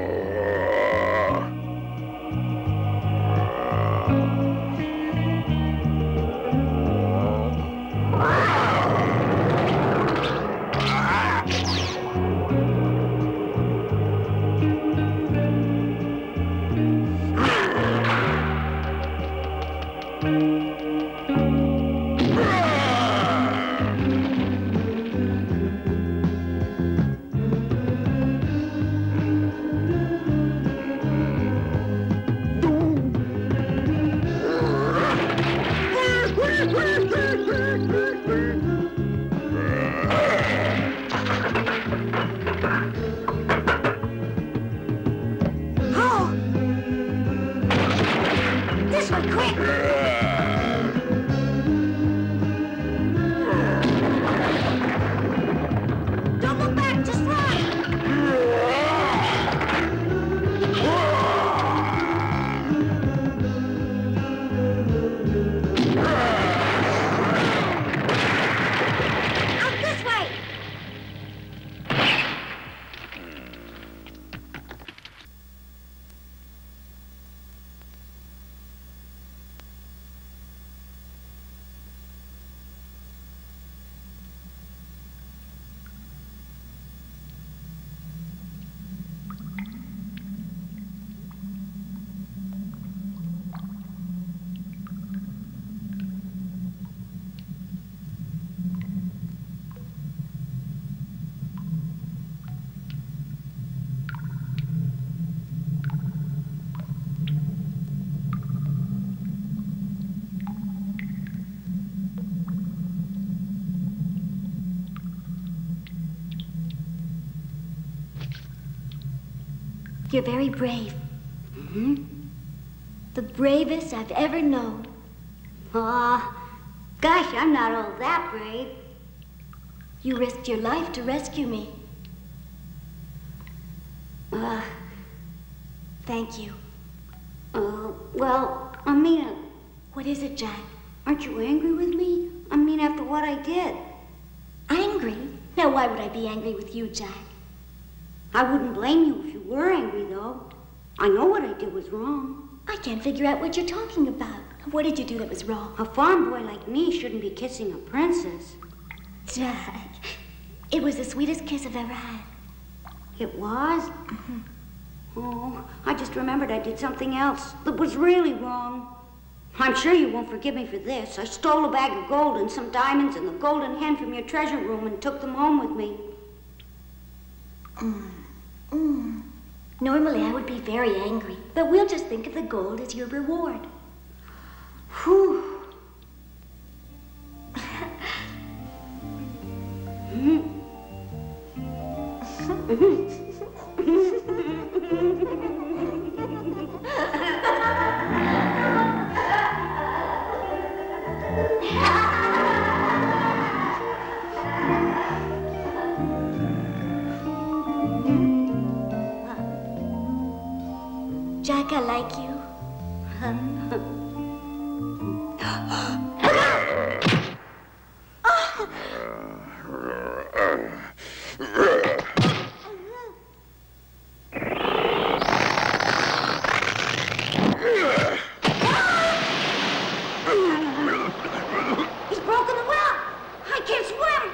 Speaker 6: You're very brave.
Speaker 1: Mm-hmm.
Speaker 6: The bravest I've ever known.
Speaker 1: Aw, gosh, I'm not all that brave.
Speaker 6: You risked your life to rescue me. Thank you.
Speaker 1: Well, I mean,
Speaker 6: What is it, Jack?
Speaker 1: aren't you angry with me? I mean, after what I did.
Speaker 6: Angry? Now, why would I be angry with you, Jack?
Speaker 1: I wouldn't blame you if you were angry, though. I know what I did was wrong.
Speaker 6: I can't figure out what you're talking about. What did you do that was wrong?
Speaker 1: A farm boy like me shouldn't be kissing a princess.
Speaker 6: Jack, it was the sweetest kiss I've ever had.
Speaker 1: It was? Oh, I just remembered I did something else that was really wrong. I'm sure you won't forgive me for this. I stole a bag of gold and some diamonds and the golden hen from your treasure room and took them home with me.
Speaker 6: Normally, I would be very angry, but we'll just think of the gold as your reward. Whew. Jack, I like you.
Speaker 1: He's broken the well. I can't swim.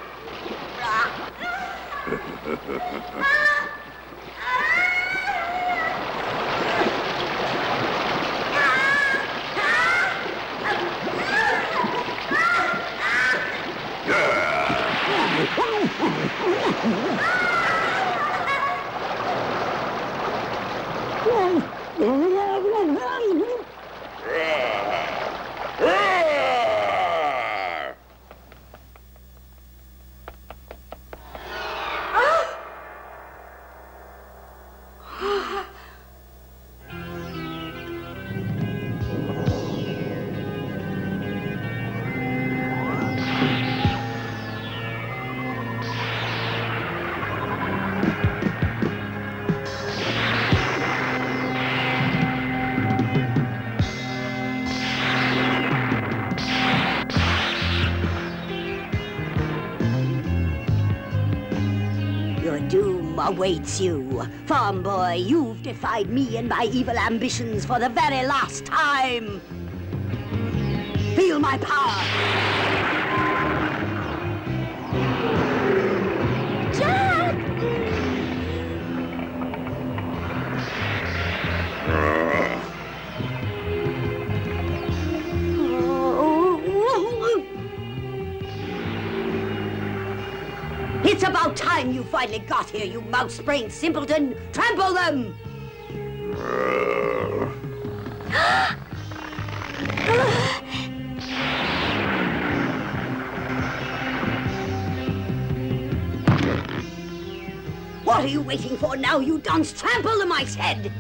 Speaker 7: Your doom awaits you. Farm boy, you've defied me and my evil ambitions for the very last time. Feel my power.
Speaker 6: Jack!
Speaker 7: It's about time you finally got here, you mouse-brained simpleton. Trample them! What are you waiting for now, you dunce? Trample the mice head!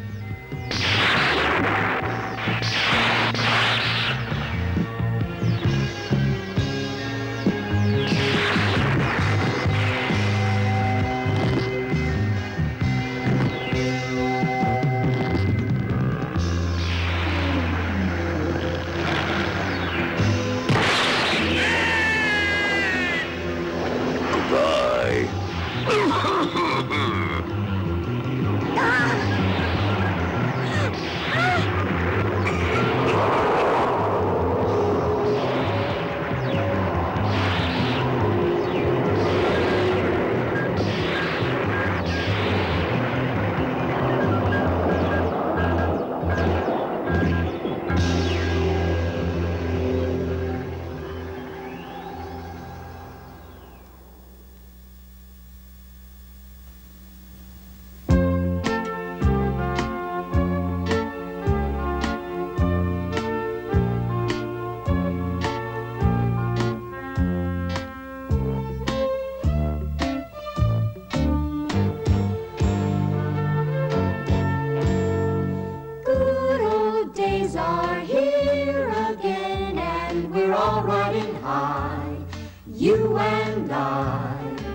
Speaker 2: you and I.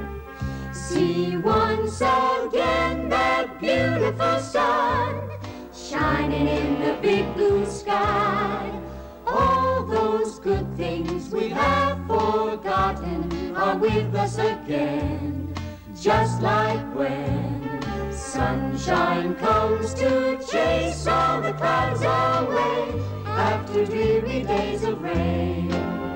Speaker 2: See once again that beautiful sun shining in the big blue sky. All those good things we have forgotten are with us again, just like when sunshine comes to chase all the clouds away after dreary days of rain.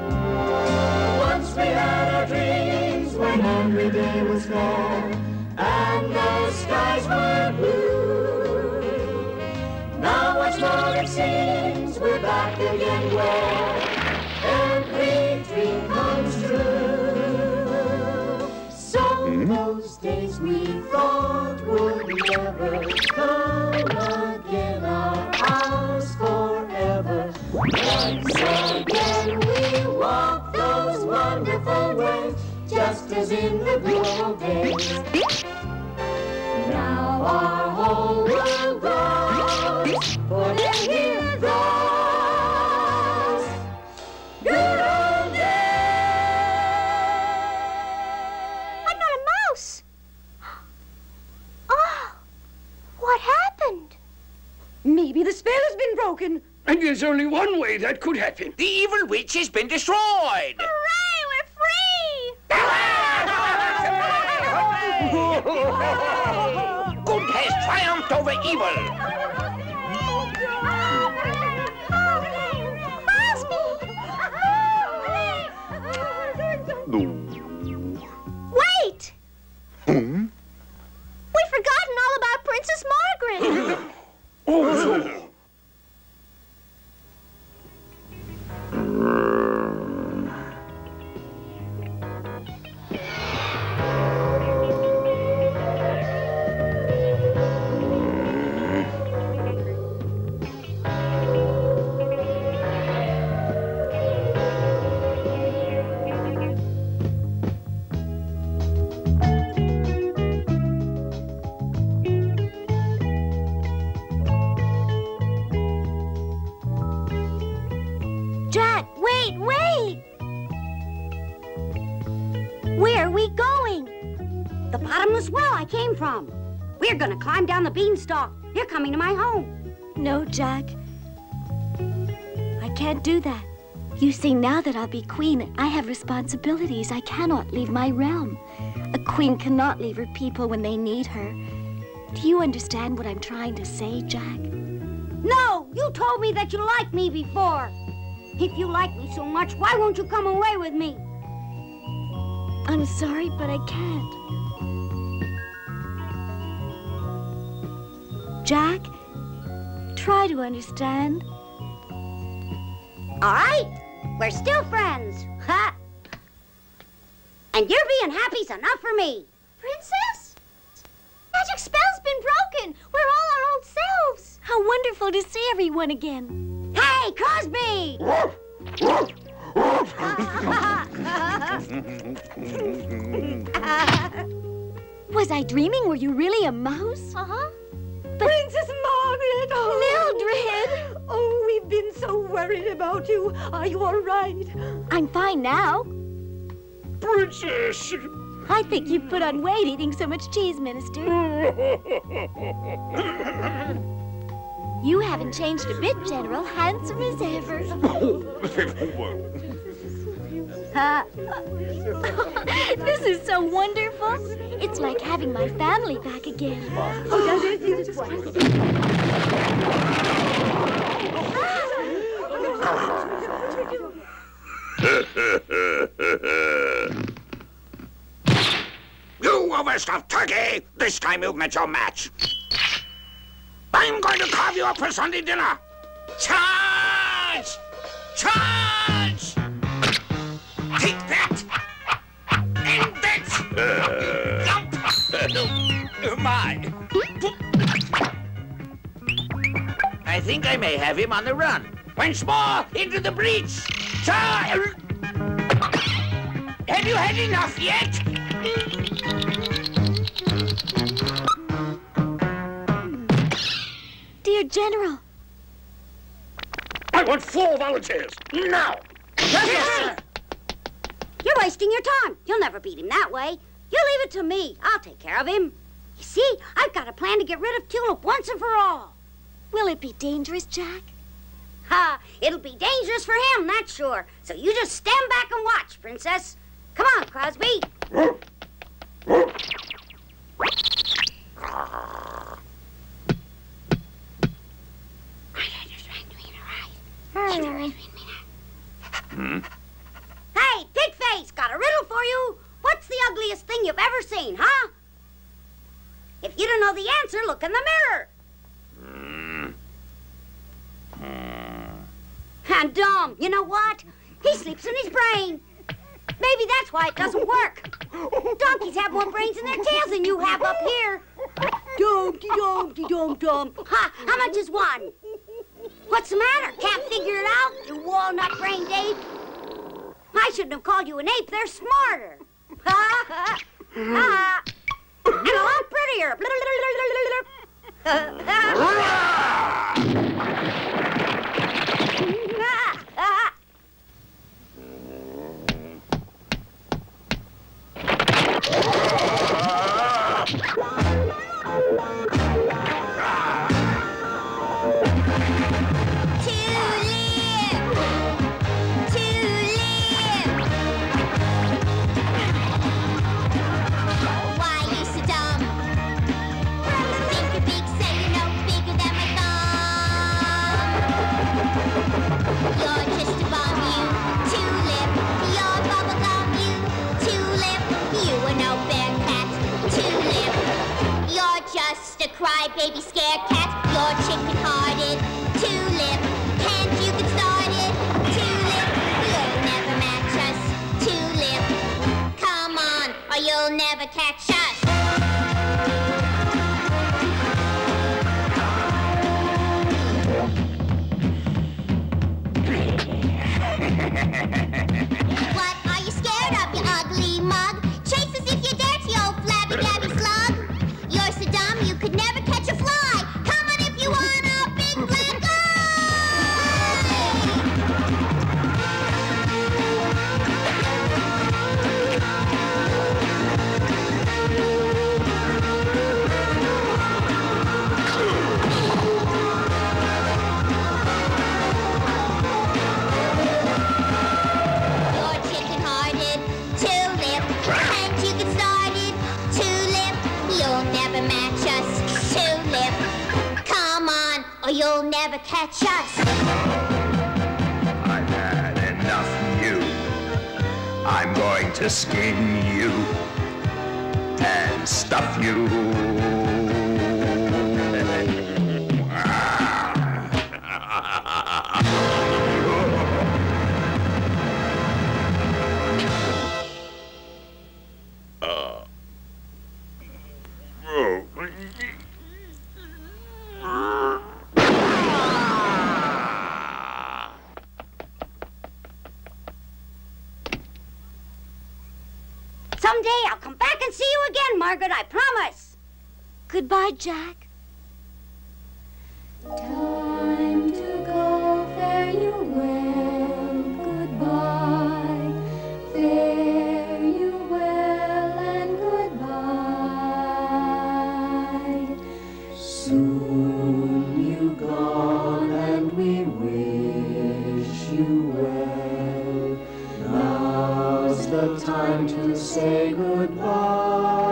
Speaker 2: Once we had our dreams when every day was fair and the skies were blue. Now once more it seems we're back again where Those days we thought would never come again are ours forever. Once again we walk those wonderful ways, just as in the good old days. Now our whole world goes, for to hear those good old days.
Speaker 9: I'm not a mouse. Oh, what happened?
Speaker 8: Maybe the spell has been broken.
Speaker 12: And there's only one way that could happen.
Speaker 5: The evil witch has been destroyed.
Speaker 9: Hooray, we're free!
Speaker 5: Good has triumphed over evil.
Speaker 9: Wait! We've forgotten all about Princess Margaret.
Speaker 12: Oh,
Speaker 6: Jack, wait, wait! Where are we going?
Speaker 1: The bottomless well I came from. We're gonna climb down the beanstalk. You're coming to my home.
Speaker 6: No, Jack. I can't do that. You see, now that I'll be queen, I have responsibilities. I cannot leave my realm. A queen cannot leave her people when they need her. Do you understand what I'm trying to say, Jack?
Speaker 1: No, you told me that you liked me before. If you like me so much, why won't you come away with me?
Speaker 6: I'm sorry, but I can't. Jack, try to understand.
Speaker 1: All right, we're still friends. Ha! And your being happy's enough for me.
Speaker 9: Princess? Magic spell's been broken. We're all our old selves.
Speaker 6: How wonderful to see everyone again.
Speaker 1: Hey, Crosby!
Speaker 6: Was I dreaming? Were you really a mouse?
Speaker 9: Uh-huh.
Speaker 8: Princess Margaret!
Speaker 6: Mildred!
Speaker 8: Oh, we've been so worried about you. Are you all right?
Speaker 6: I'm fine now.
Speaker 12: Princess!
Speaker 6: I think you've put on weight eating so much cheese, Minister. You haven't changed a bit, General. Handsome as ever. This is so wonderful. It's like having my family back again.
Speaker 8: Oh, does it? This one.
Speaker 5: You overstuffed turkey! This time you've met your match. I'm going to carve you up for Sunday dinner. Charge! Charge! Take that! And that! Jump! Oh, my! I think I may have him on the run. Once more, into the breach! Charge! Have you had enough yet?
Speaker 6: Dear General.
Speaker 12: I want 4 volunteers, now!
Speaker 1: You're wasting your time. You'll never beat him that way. You leave it to me. I'll take care of him. You see, I've got a plan to get rid of Tulip once and for all.
Speaker 6: Will it be dangerous, Jack?
Speaker 1: Ha! It'll be dangerous for him, that's sure. So you just stand back and watch, Princess. Come on, Crosby. Hey, Pigface, got a riddle for you. What's the ugliest thing you've ever seen, huh? If you don't know the answer, look in the mirror. And Dom, you know what? He sleeps in his brain. Maybe that's why it doesn't work. Donkeys have more brains in their tails than you have up here. Dumpty, dumpty, dum, dum. Ha! How much is one? What's the matter? Can't figure it out, you walnut-brained ape? I shouldn't have called you an ape. They're smarter. Ha ha ha! And a lot prettier.
Speaker 9: Just a crybaby scared cat, you're chicken-hearted. Tulip, can't you get started? Tulip, you'll never match us. Tulip, come on, or you'll never catch us. What are you scared of, you ugly mug? Chase us if you dare, you old flabby-dabby slug. You're so dumb you could never catch a fly. Come on if you want a big black eye. You're chicken-hearted, Tulip. Can't you get started, Tulip? You'll never match us, Tulip. Come on, or you'll never catch us.
Speaker 13: I've had enough of you. I'm going to skin you and stuff you.
Speaker 1: Someday I'll come back and see you again, Margaret, I promise.
Speaker 6: Goodbye, Jack.
Speaker 2: Time to go, fare you well, goodbye. Fare you well and goodbye. Soon you gone and we wish you well. Now's the time to say goodbye.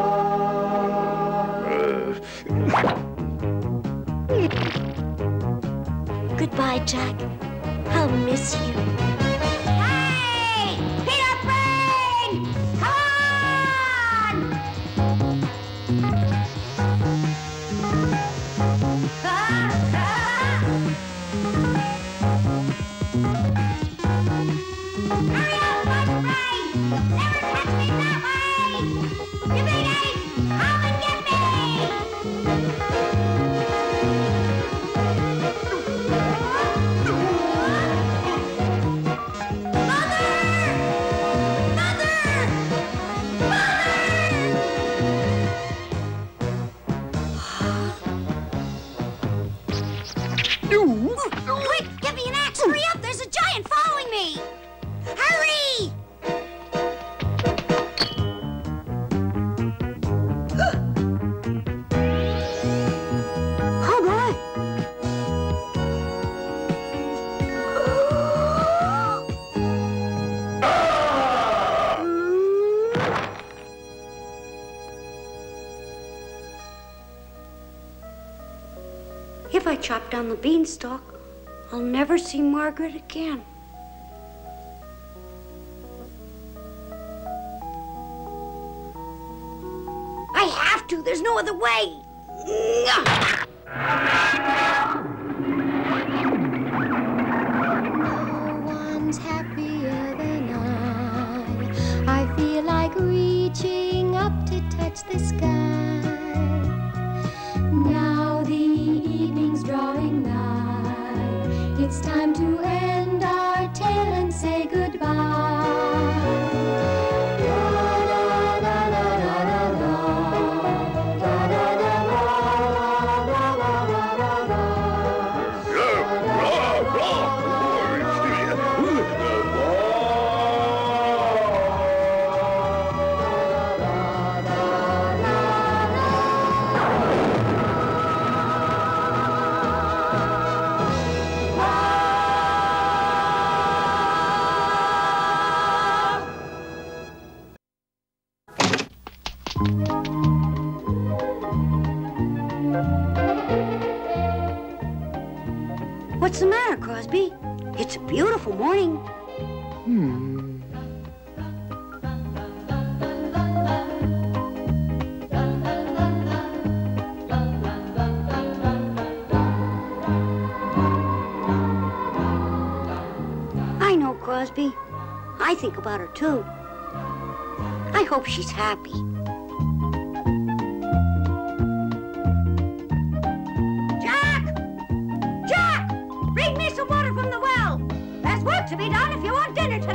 Speaker 6: Goodbye, Jack. I'll miss you.
Speaker 1: Hey! Peanut Brain! Come on! Hurry up, Peanut Brain! Never catch me that way! You big ape! Come and get me! Quick, give me an axe! Hurry up! There's a giant following me! Hurry! Oh, my! If I chop down the beanstalk, I'll never see Margaret again. I have to. There's no other way.
Speaker 2: No one's happier than I. touch the sky. Now the evening's drawing nigh. It's time to end our tale and say goodbye.
Speaker 1: What's the matter, Crosby? It's a beautiful morning. I know, Crosby. I think about her, too. I hope she's happy. Jack! Bring me some water from the well. There's work to be done if you want dinner tonight.